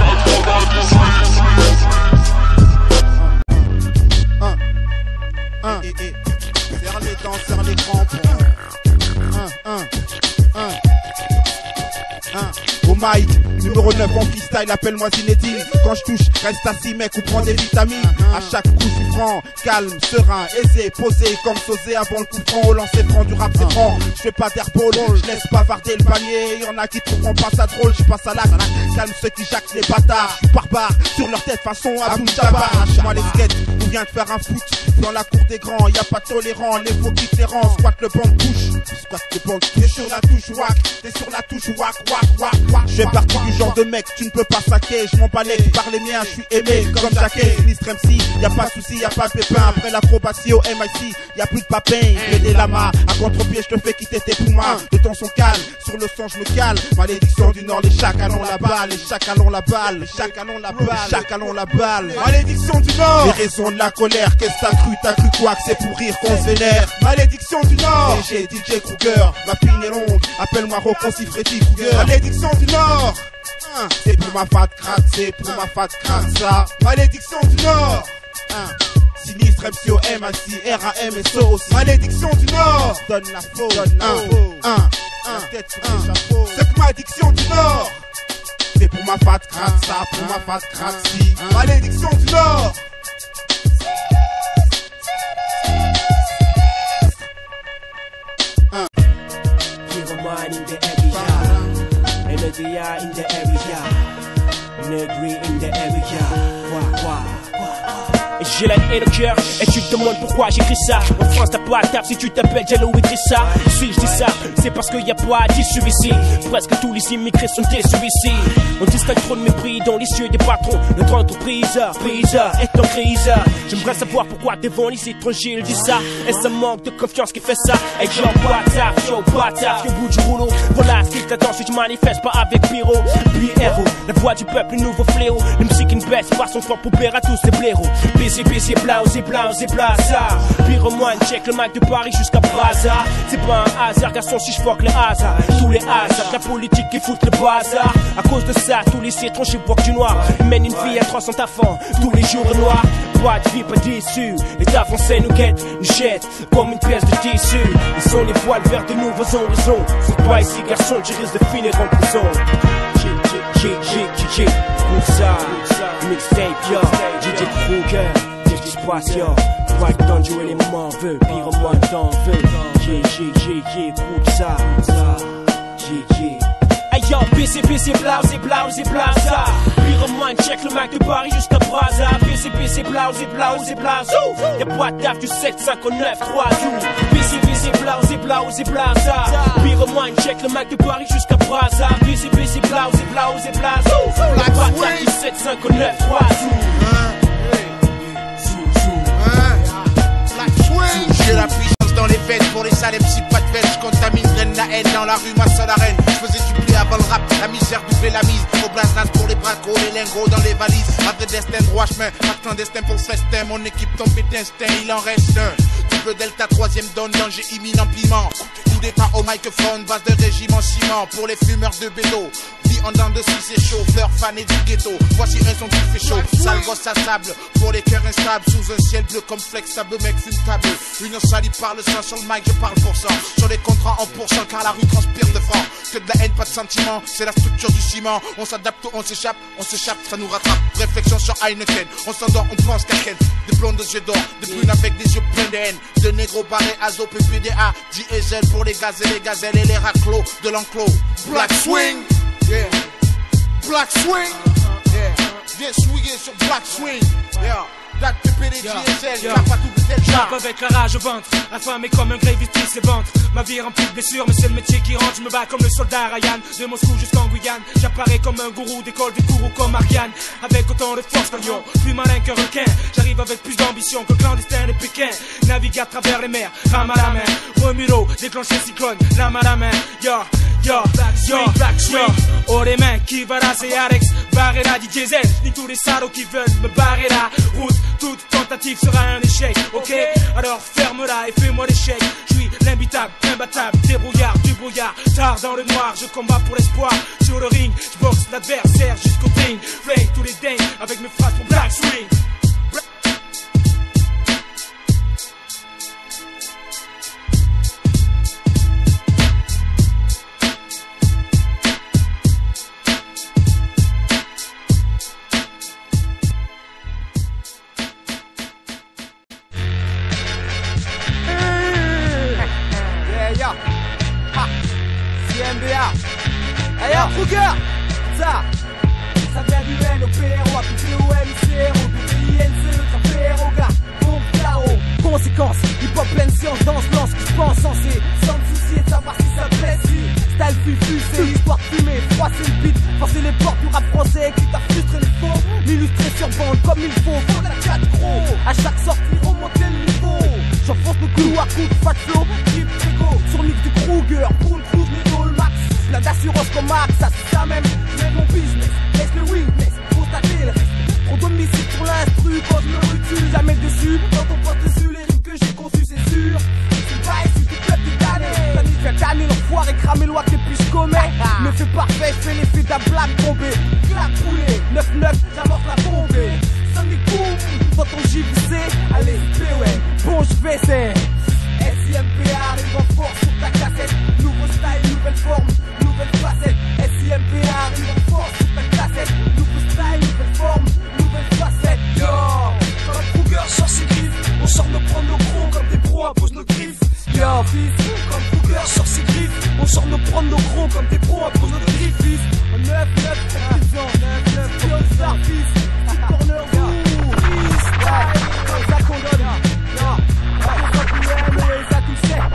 Un, un, et, et, serre les dents, serre les crampons. Un, un, un, un. Au mic, numéro neuf en freestyle, appelle-moi Zinedine. Quand je touche, reste assis mec ou prends des vitamines. À chaque coup je suis franc, calme, serein, aisé, posé comme Sosé avant le coup franc. Au lancer franc du rap c'est franc. Je fais pas d'air polo, je laisse pas varder le panier. Y'en a qui trouveront pas ça drôle, je passe à l'acte. Calme ceux qui jacquent les bâtards. Je suis barbare, sur leur tête façon Abou Jabbar. Lâche-moi les skates, on vient de faire un foot. Dans la cour des grands, y a pas de tolérant. Les faux qui t'errant, squatte le banc de touche. Squatte le banc de touche. T'es sur la touche wack, t'es sur la touche wack, wack, wack, wack. Je fais partie du genre de mec, tu ne peux pas saquer. Je m'en balais, par les miens, je suis aimé comme Jacquet. Sinistre M C, y a pas de soucis, y a pas de pépin. Après l'acrobatie au M I C, y a plus de papin. J'ai des lamas, à contre-pied, je te fais quitter tes poumons. Le temps sont calmes, sur le sang je me cale. Malédiction du Nord, les chacalons la balle, les chacalons la balle, les chacalons la balle, chacalons la balle. Malédiction du Nord, les raisons de la colère. Qu'est-ce que t'as cru, t'as cru quoi que c'est pour rire qu'on se vénère. Malédiction du Nord, D J D J Kruger, ma pine est longue, appelle-moi Roconci Freddy Krueger. Malédiction du Nord, c'est pour ma fat crack, c'est pour ma fat crack ça. Malédiction du Nord, sinistre entre M C O M, A C R A M et S O aussi. Malédiction du Nord, donne la faute, donne la faute. Un, un, la tête sur les chapeaux. C'est que malédiction du Nord. C'est pour ma fat craque ça, pour ma fat craque si. Malédiction du Nord. Pyromane in the area, Energia in the area, Negri in the area. Wah, wah. J'ai la haine au cœur et tu te demandes pourquoi j'écris ça. En France t'as pas à table si tu t'appelles Jello Idrissa. Si je dis ça, c'est parce qu'il y a pas d'issue ici. Presque tous les immigrés sont déçus ici. On distingue trop de mépris dans les yeux des patrons. Notre entreprise, prise, est en crise. J'aimerais savoir pourquoi devant les étrangers ils disent ça. Est-ce un manque de confiance qui fait ça? Et genre pas taf, yo pas taf, au bout du rouleau. Voilà ce qu'il t'attend si tu manifestes pas avec pyro. Puis héros, la voix du peuple, le nouveau fléau. Le musique qui ne baisse pas son temps pour plaire à tous les blaireaux. Baiser, baiser, blouse, et blouse, et blaza. Pyromane, check le Mac de Paris jusqu'à Braza. C'est pas un hasard, garçon, si je fuck le hasard. Tous les hasards, la politique qui fout le bazar. À cause de ça, tous les étrangers boivent du noir. Ils mènent une vie à trois cents enfants, tous les jours noirs. Pas de vie, pas d'issue. L'État français nous guette, nous jette comme une pièce de tissu. Ils sont les voiles vers de nouveaux horizons. C'est pas ici, garçon, tu risques de finir en prison. J, J, J, J, J, pour ça. Mixtape, yo, D J Kruger, qu'est-ce qui se passe, yo? Right down, Joe et les morveux, Pyromane t'en veux. J, J, J, J, pour ça. J, J. Hey yo, P C, P C, blouse, et blouse, et blaza. Pyromane, check le Mac de Paris jusqu'à Braza. P C, P C, blouse, et blouse, et blaza. Y'a pas de taf du sept cinquante-neuf trois douze. P C, P C, blouse, et blouse, et blaza. Pyromane, check le Mac de Paris jusqu'à Braza. P C, P C, blouse, et blouse, et blaza. Y'a pas de taf du sept cinquante-neuf trois douze. J'ai la puissance dans les veines pour les salem, si pas de veine, je contamine, graine la haine dans la rue, ma seule arène. Je faisais du blé avant le rap, la misère doublait la mise. Au blaznas pour les bracos, les lingots dans les valises. Après destin, droit chemin, pas clandestin pour le festin. Mon équipe tombée d'instinct, il en reste un. Double delta, troisième donne, danger imminent, piment. Coup d'état au microphone, base de régiment ciment. Pour les fumeurs de bédo, vie en dents de scie c'est chaud. Fleurs fanées du ghetto, voici un son qui fait chaud. Sale gosse à sable, pour les cœurs instables. Sous un ciel bleu comme flexible, mec fume câble. Union salie par le sang, sur le mic je parle pour cent. Sur les contrats en pourcent, car la rue transpire de francs. Que de la haine, pas de sentiment, c'est la structure du ciment. On s'adapte, on s'échappe, on s'échappe, ça nous rattrape. Réflexion sur Heineken, on s'endort, on pense qu'à Ken. Des blondes aux yeux d'or, des brunes avec des yeux pleins de haine. De négros barrés, azo, P P D A, diesel pour les gazelles, les gazelles et les raclos de l'enclos. Black Swing, yeah. Black Swing, yeah. Viens swinguer sur Black Swing, yeah. Date P P D G S L, yeah. Pas tout peut-être J'rappe avec la rage au ventre, affamé comme un grave tisse les ventres. Ma vie remplie de blessures, mais c'est le métier qui rentre. Je me bats comme le soldat Ryan, de Moscou jusqu'en Guyane. J'apparais comme un gourou d'école, des gourous comme Ariane. Avec autant de force qu'un lion, plus malin qu'un requin. J'arrive avec plus d'ambition que clandestin de Pékin. Navigue à travers les mers, rame à la main. Remuro, déclencher cyclone, lame à la main. Yo, yo, yo, Black Swing. Oh les mains, qui va là, c'est Alex Barrera, D J Z. Ni tous les salauds qui veulent me barrer la route. Toute tentative sera un échec, ok? Alors ferme-la et fais-moi l'échec. Je suis l'imbitable, imbattable, débrouillard, du brouillard. Tard dans le noir, je combats pour l'espoir. Sur le ring, je boxe l'adversaire jusqu'au ding. Flame tous les dingues avec mes phrases pour Black Swing. Hey yo, Kruger, ça, ça vient du L O P R O, A P P O M C R O, B I N C E, P R O, gars, bon, K O. Conséquence, hip-hop pleine science, danse, lance, que je pense sensé, sans me soucier de savoir si ça plaît, si. Style fufu, c'est histoire de fumer, froisser le beat, forcer les portes du rap français, quitte à frustrer les faux, l'illustrer sur bande comme il faut, faut la quatre gros, à chaque sortie, remonter le niveau. J'enfonce le couloir, coup de fat flow, trip frigo, sur mix du Kruger, pour le cruise, niveau le max. Plein d'assurance comme Max, ça c'est ça même. Mais mon business, laisse le weakness, constater le reste. Trop de missiles sur l'instru, quand je me recule, jamais dessus. Quand on porte dessus les rimes que j'ai conçues, c'est sûr. C'est pas ici du club du damné. La nuit vient damner l'enfoiré, cramer l'oie que puis je commets. Me fais parfait, fais l'effet d'un blague tombé. Claque poulet, neuf neuf, j'amorce la bombe. Sonic boom, dans ton J V C, allez, P O V C. S I M P arrive en force sur ta cassette. Nouveau style, nouvelle forme, nouvelle facette. S I M P arrive en force sur ta cassette. Nouveau style, nouvelle forme, nouvelle facette. Yo, quand la Kruger sort ses griffes, on sort nos prendre nos gros comme des pros imposent nos griffes. Yo, fils, quand la Kruger sort ses griffes, on sort nos prendre nos gros comme des pros imposent nos griffes. Fils, en neuf neuf, prison, neuf neuf, yo, star, fils, petit corner, ouh, fils, ouais, comme ça qu'on donne. Yo, on va plus aimer, ça tout sait.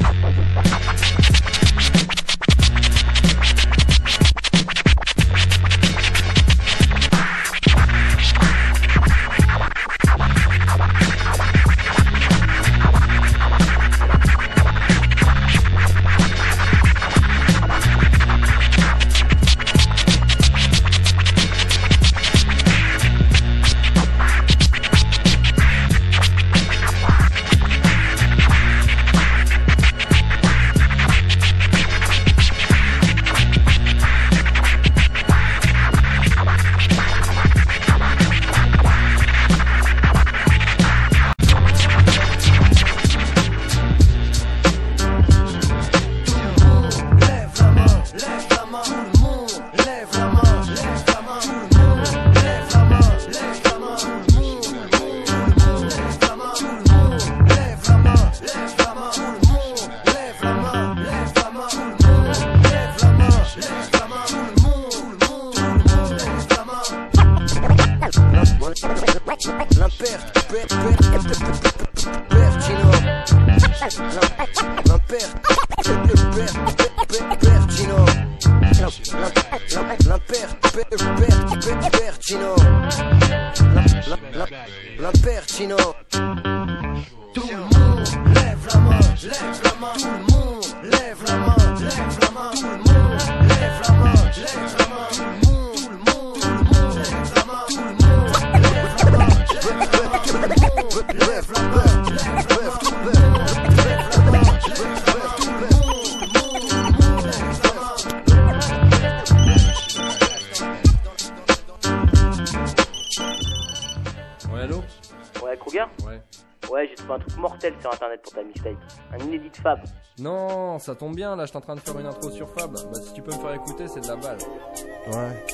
Sur internet pour ta mixtape, un inédit de Fab. Non, ça tombe bien, là je suis en train de faire une intro sur Fab. Bah si tu peux me faire écouter, c'est de la balle. Ouais.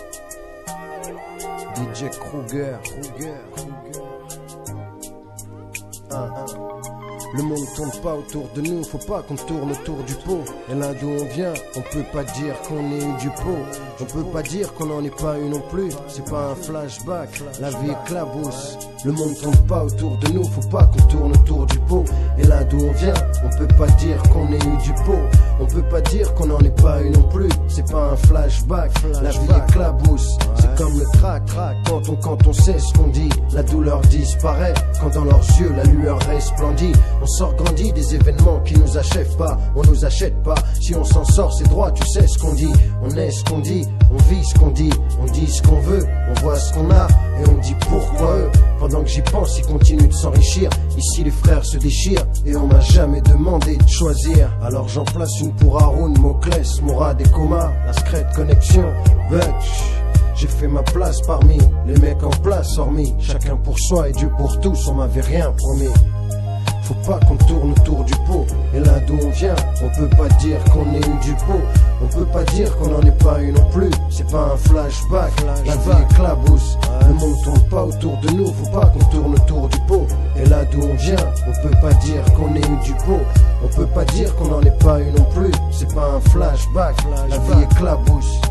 D J Kruger, Kruger, Kruger. Ah, ah. Le monde tourne pas autour de nous, faut pas qu'on tourne autour du pot. Et là d'où on vient, on peut pas dire qu'on est eu du pot. On peut pas dire qu'on en est pas eu non plus. C'est pas un flashback, la vie est clabousse. Le monde tourne pas autour de nous, faut pas qu'on tourne autour du pot. Et là d'où on vient, on peut pas dire qu'on ait eu du pot. On peut pas dire qu'on en est pas eu non plus. C'est pas un flashback, la vie est clabousse. C'est comme le crack, quand on, quand on sait ce qu'on dit, la douleur disparaît. Quand dans leurs yeux la lueur resplendit. On sort grandi des événements qui nous achèvent pas. On nous achète pas, si on s'en sort c'est droit, tu sais ce qu'on dit. On est ce qu'on dit, on vit ce qu'on dit. On dit ce qu'on veut, on voit ce qu'on a. Et on dit pourquoi eux. Pendant que j'y pense, ils continuent de s'enrichir. Ici les frères se déchirent. Et on m'a jamais demandé de choisir. Alors j'en place une pour Haroun, Moclès, Mourad et Coma. La Secret Connection, Butch. J'ai fait ma place parmi les mecs en place, hormis chacun pour soi et Dieu pour tous, on m'avait rien promis. Faut pas qu'on tourne autour du pot. Et là d'où on vient, on peut pas dire qu'on ait eu du pot. On peut pas dire qu'on en est pas eu non plus. C'est pas un flashback, la vie est clabousse. Le monde tourne pas autour de nous, faut pas qu'on tourne autour du pot. Et là d'où on vient, on peut pas dire qu'on ait eu du pot. On peut pas dire qu'on en est pas eu non plus. C'est pas un flashback, la vie est clabousse.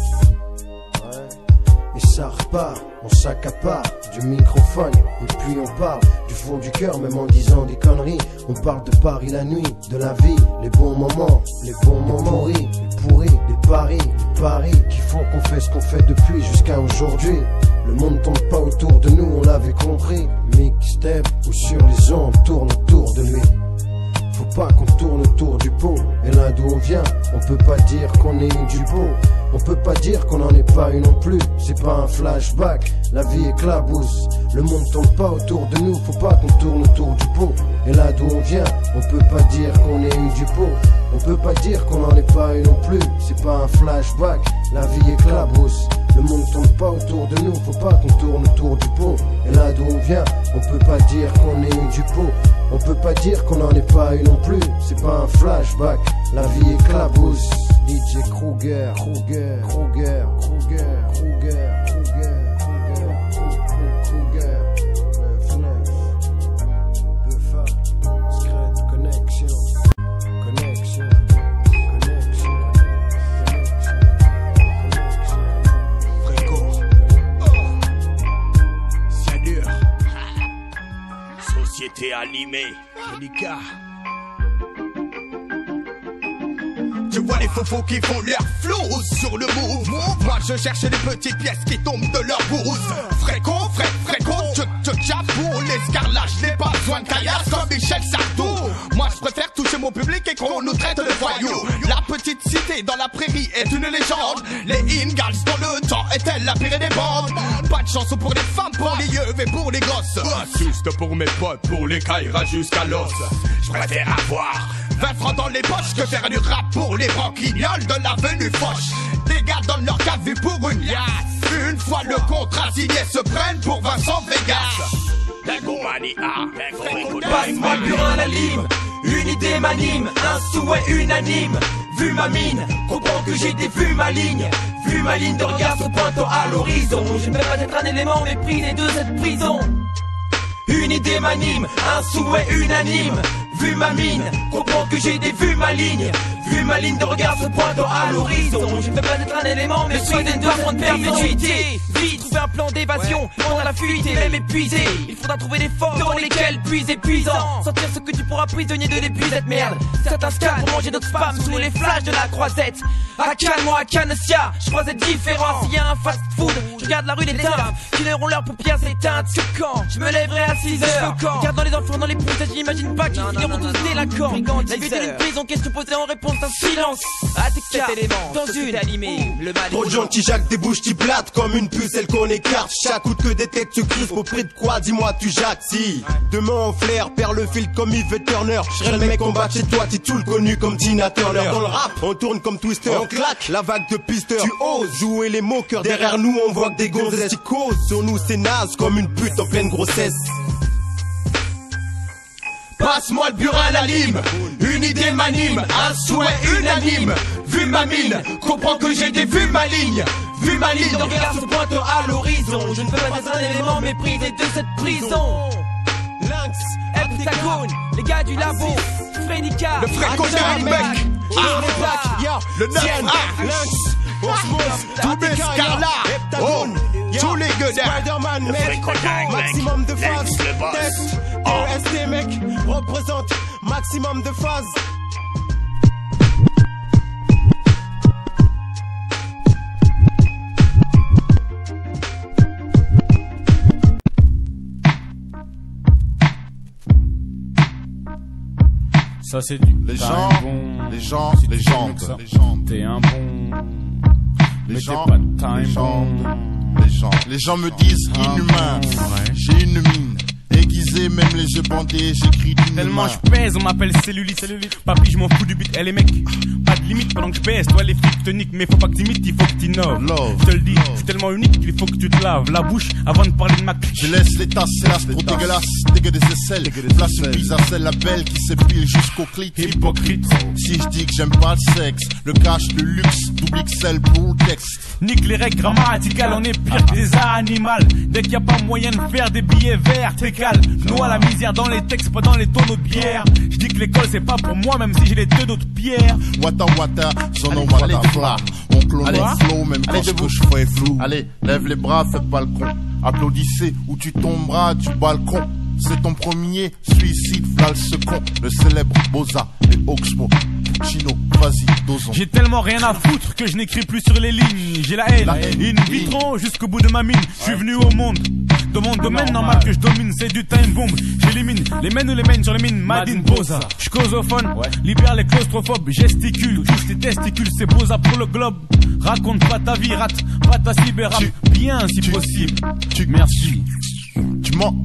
Et ça repart, on s'accapare du microphone. Et puis on parle du fond du cœur, même en disant des conneries. On parle de Paris la nuit, de la vie, les bons moments, les bons moments pourris, les pourris, les paris, les paris qui font qu'on fait ce qu'on fait depuis jusqu'à aujourd'hui. Le monde tombe pas autour de nous, on l'avait compris. Mixtape ou sur les ondes, on tourne autour de lui. Faut pas qu'on tourne autour du pot. Et là d'où on vient, on peut pas dire qu'on ait eu du pot. On peut pas dire qu'on en est pas eu non plus. C'est pas un flashback, la vie est clabousse. Le monde tourne pas autour de nous, faut pas qu'on tourne autour du pot. Et là d'où on vient, on peut pas dire qu'on ait eu du pot. On peut pas dire qu'on en est pas eu non plus. C'est pas un flashback, la vie est clabousse. Le monde tourne pas autour de nous, faut pas qu'on tourne autour du pot. Et là d'où on vient, on peut pas dire qu'on ait eu du pot. On peut pas dire qu'on en est pas eu non plus. C'est pas un flashback, la vie est clabousse. D J Kruger, Kruger, Kruger, Kruger, Kruger, Kruger, Kruger, Kruger, neuf neuf, Buffa, Secret Connection, Connection, Connection, Connection, Fréco, Cianure, Société animée, Monica. Je vois les faux qui font leur flow sur le move. Moi je cherche les petites pièces qui tombent de leur bourse. Fréco, fréco, fréco, tchou tchou tcha pour l'escarlage. J'ai pas besoin de caillasse comme Michel Sardou. Moi je préfère toucher mon public et qu'on nous traite de voyous. La petite cité dans la prairie est une légende. Les Ingals dans le temps est-elle la pire des bandes? Pas de chanson pour les femmes, pour les yeux et pour les gosses. Juste pour mes potes, pour les caïras jusqu'à l'os. Je préfère avoir vingt francs dans les poches que faire du rap pour les branquignoles de l'avenue Foch. Des gars donnent leur cave vu pour une liasse. Une fois le contrat signé se prennent pour Vincent Vegas. Passe-moi le burin à la lime. Une idée m'anime, un souhait unanime. Vu ma mine, comprends que j'ai des vues malignes. Vu ma ligne de regard se pointant à l'horizon. Je ne vais pas être un élément méprisé de cette prison. Une idée m'anime, un souhait unanime. Vu ma mine, comprends que j'ai des vues malignes. Vu ma ligne de regard se pointant à l'horizon. Je ne vais pas être un élément, mais sois des deux fronts de perpétuité. Vite, trouver un plan d'évasion, prendre la fuite et même épuisé. Il faudra trouver des formes dans lesquelles puiser épuisant. Sentir ce que tu pourras prisonnier de l'épuisette merde. Certains scans pour manger notre femme sous les flashs de la croisette. À Cannes, moi à Cannesia, je crois être différent. S'il y a un fast food, je regarde la rue des teintes qui n'auront leurs paupières éteintes. Que quand je me lèverai à six heures, regardant les enfants dans les pouces, j'imagine pas qu'ils finiront tous délinquants. La vie d'une prison, question posée en réponse d'un silence. À tes quatre éléments, dans une animée, le mal. Trop de gens qui jacquent des bouches qui blatent comme une pucelle qu'on écarte. Chaque coup que des têtes se crissent au prix de quoi, dis-moi tu jacques. Si demain en flair, perd le fil comme Yves Turner. Je serais le mec en bas chez toi, t'es tout le connu comme Tina Turner. Dans le rap, on tourne comme Twister, on claque la vague de pisteur. Tu oses jouer les moqueurs, derrière nous on voit que des gonzesses. Tu causes sur nous c'est naze comme une pute en pleine grossesse. Passe-moi le burin à la lime. Une idée m'anime, un souhait unanime. Vu ma mine, comprends que j'ai des vues malignes. Vu ma ligne de regard se pointe à l'horizon. Je ne peux pas être un élément méprisé de cette prison. Lynx, Heptagone, les gars du labo, Fredika, le Fréco gang mec. Ah, le neuf A, Lynx, Osmos, Toubé, Scarla, oh, tous les gueux Spider-Man mec, maximum de phase. Test, R S T mec, représente maximum de phase. Ça c'est du. Les gens, bon... les gens, si les gens, t'es un bon. Les gens, pas de time les gens, bon. les gens, les gens me disent ah, inhumain. Ouais. J'ai une mine aiguisée, même les yeux bandés, j'écris d'une Tellement main. je pèse, on m'appelle cellulite. cellulite. Papi, je m'en fous du but. Eh les mecs, pas de limite pendant que je pèse. Toi les flics te niquent, mais faut pas que t'imites, il faut que t'innoves. Je te le dis, je suis tellement unique qu'il faut que tu te laves la bouche avant de parler de ma clique. Je laisse les tasses, c'est là, trop dégueulasse, dégueu des aisselles. Place une pizza, celle la belle qui s'épile jusqu'au clit. Hypocrite. Si je dis que j'aime pas le sexe, le cash, le luxe, double X L pour le texte. Nique les règles grammaticales, on est pire que des animaux. Dès qu'il y a pas moyen de faire des billets verts, t'es calme. Noie la misère dans les textes, pas dans les tonneaux de bière. Je dis que l'école c'est pas pour moi, même si j'ai les deux d'autres pierres. Wata wata, son nom wata fla. On clone le flow, même quand ce que je fais est flou. Allez, lève les bras, fais pas le con. Applaudissez ou tu tomberas du balcon. C'est ton premier suicide, v'là le second. Le célèbre Boza et Oxmo. Chino, vas-y, dosons. J'ai tellement rien à foutre que je n'écris plus sur les lignes. J'ai la haine, la haine. In vitro jusqu'au bout de ma mine. Je suis venu au monde. Dans mon domaine, normal que je domine, c'est du time bomb. J'élimine les mènes ou les mènes sur les mines. Madine Boza. Je cause au fun, ouais. Libère les claustrophobes. Gesticule, touche tes testicules, c'est Boza pour le globe. Raconte pas ta vie, rate pas ta cyber. Bien si possible. Tu, merci. Tu mens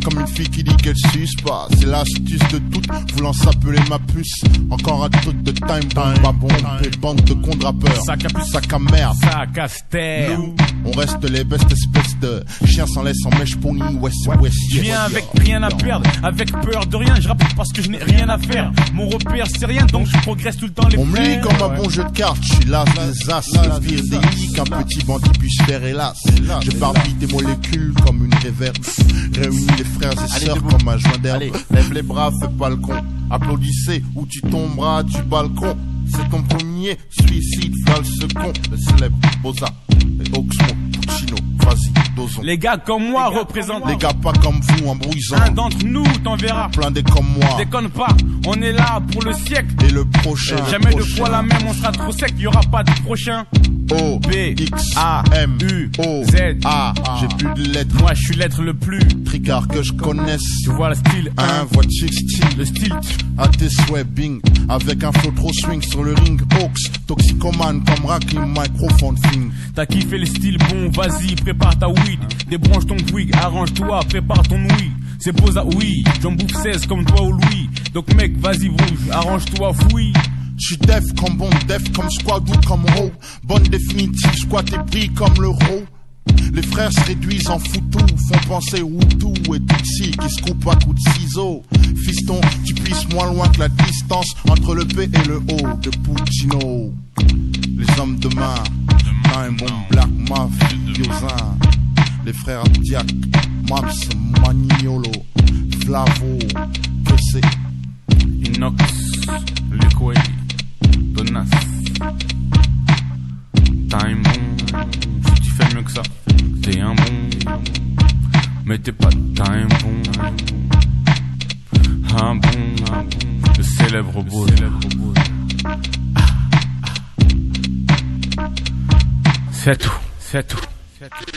comme une fille qui dit qu'elle suce pas. C'est l'astuce de toutes, voulant s'appeler ma puce. Encore un truc de time, time, pas bon, et bande de con rappeurs. Sac à puce, sac à merde, sac à ster. Nous, on reste les bestes espèces de chiens sans laisse, en mèche pony, west, west. Je viens avec rien à perdre, avec peur de rien. Je rappe parce que je n'ai rien à faire. Mon repère c'est rien, donc je progresse tout le temps les on me frères. lit comme un bon jeu de cartes, je suis là, les as, le pire des lits qu'un petit bandit puisse faire, hélas. Je barbille des molécules comme une réverbe. Réunis les frères et sœurs comme un joint d'herbe. Lève les bras, fais pas le con. Applaudissez ou tu tomberas du balcon. C'est ton premier suicide, v'là le second. Le célèbre Boza et Oxmo, Puccino, vas-y, dosons. Les gars comme moi représentent. Les gars pas comme vous, embrouillant. Un d'entre nous t'en verras. Plein des comme moi. Déconne pas, on est là pour le siècle. Et le prochain. Et jamais deux fois la même, on sera trop sec, y'aura pas de prochain. O, B, X, A, M, U, O, Z, A. J'ai plus de lettres. Moi je suis l'être le plus tricard que je connaisse. Tu vois le style un, vois chick style. Le style à tes souhaits, bing. Avec un flow trop swing sur le ring. Hawks, toxicomane comme Rakim, microphone thing. T'as kiffé le style, bon vas-y, prépare ta weed. Débranche ton wig, arrange-toi, prépare ton oui. C'est Boza, oui, j'en bouffe seize comme toi ou Louis. Donc mec, vas-y bouge, arrange-toi, fouille. J'suis def comme bon, def comme squad ou comme ho. Bonne définitive, squat et pris comme le ro. Les frères se réduisent en foutou, font penser Hutu et Tutsi qui se coupent à coups de ciseaux. Fiston, tu pisses moins loin que la distance entre le P et le O de Puccino. Les hommes de main, Time Bomb, Black Mafiosa. Les frères Diak, Maps, Maniolo, Flavo, que c'est Inox, Liquid, Donas, Time Bomb. Si tu fais mieux que ça, t'es un bon. Mais t'es pas Time Bomb. Un bon, un bon. Le célèbre beau. C'est tout, c'est tout. C'est tout.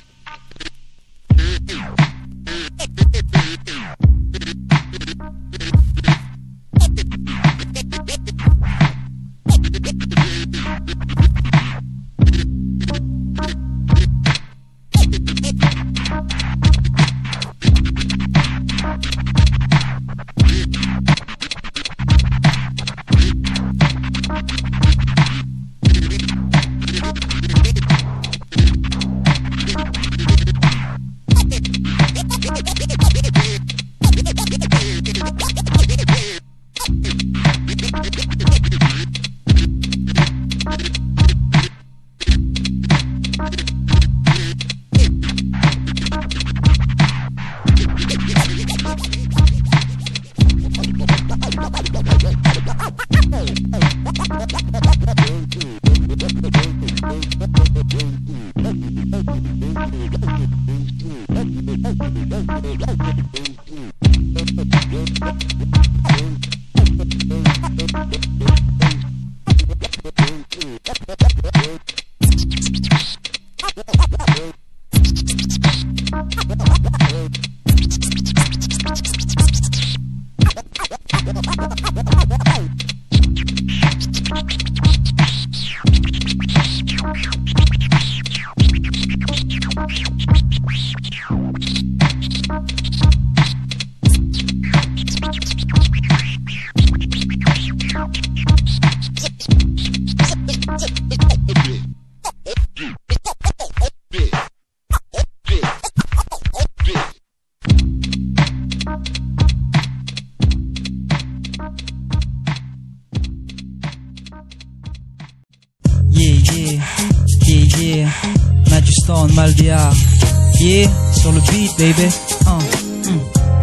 Maldia, yeah, sur le beat, baby. Uh. Mm.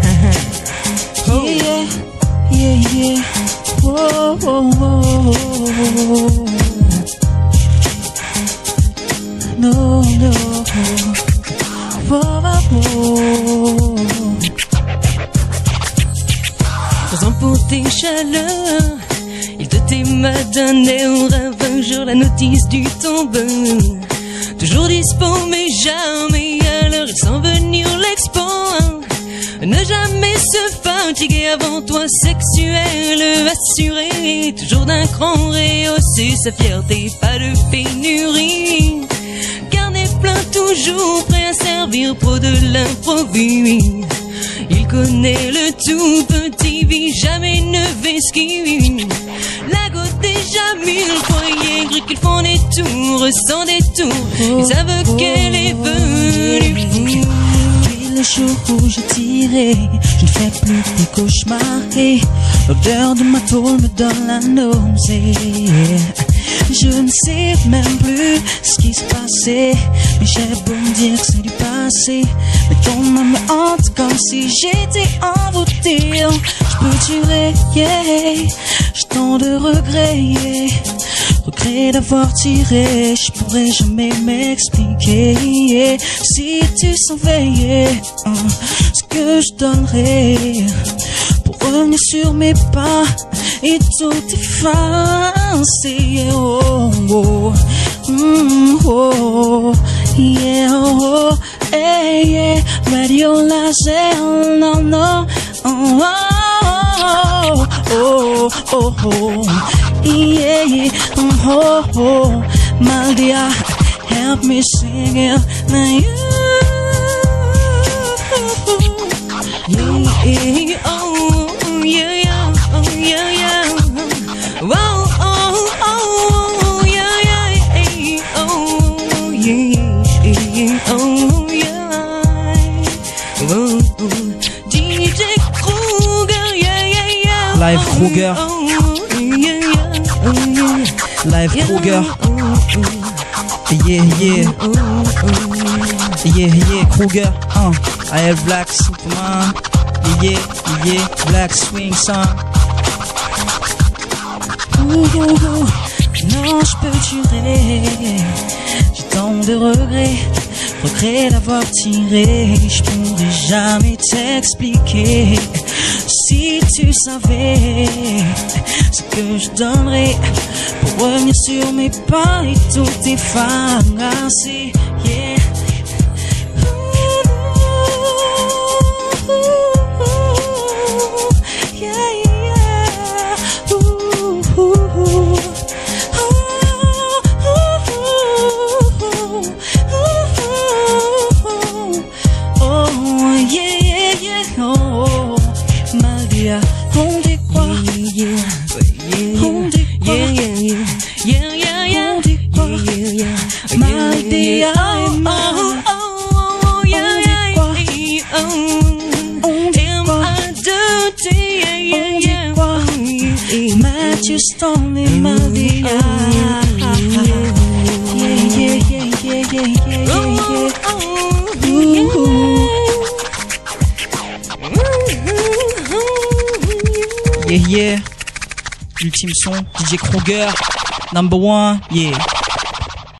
Oh. Yeah, yeah, yeah. Whoa, whoa, whoa. No, no. Whoa, whoa. Faisant pour tes chaleurs, il de tes matins au ravin, jour la notice du tombeur. Toujours dispo mais jamais à l'heure, il sent venir l'expo. Ne jamais se fatiguer avant toi, sexuel assuré. Toujours d'un cran rehaussé, sa fierté, pas de pénurie. Carnet plein, toujours prêt à servir, pro de l'improviste. Il connaît le tout petit, vit jamais ne vesquille. La goutte déjà mille foyers, cru qu'ils font des tours, sans des tours. Ils savent qu'elle est venue. Depuis le jour où j'ai tiré, je ne fais plus que des cauchemars. Et l'odeur de ma tôle me donne la nausée. Je ne sais même plus ce qui se passait, mais j'ai beau me dire que c'est du passé. Mais ton nom me hante comme si j'étais envoûtée. Je peux durer, yeah. J'ai tant de regrets, yeah. Regret d'avoir tiré, je pourrais jamais m'expliquer, yeah. Si tu savais, yeah, uh, ce que je donnerais pour revenir sur mes pas et tout effacer, oh, oh, mm, oh, yeah, oh, hey, yeah, radio laser, non, non, oh, oh, oh, oh, oh, yeah, yeah, oh, oh, my dear, help me sing it, now you, yeah, oh, yeah, yeah, oh, yeah, yeah. Whoa, oh, oh, yeah, yeah, oh, yeah, oh, yeah. Whoa, D J Kruger, yeah, yeah, yeah. Live Kruger. Live Kruger. Yeah, yeah. Yeah, yeah, Kruger. Uh, I have Black Superman. Yeah, yeah, Black Swing Song. Ouh, non, je peux jurer, j'ai tant de regrets, regrets d'avoir tiré, je pourrais jamais t'expliquer. Si tu savais ce que je donnerais pour revenir sur mes pas et tout effacer, yeah. Yeah, yeah. Ultime son, D J Kruger, number one, yeah.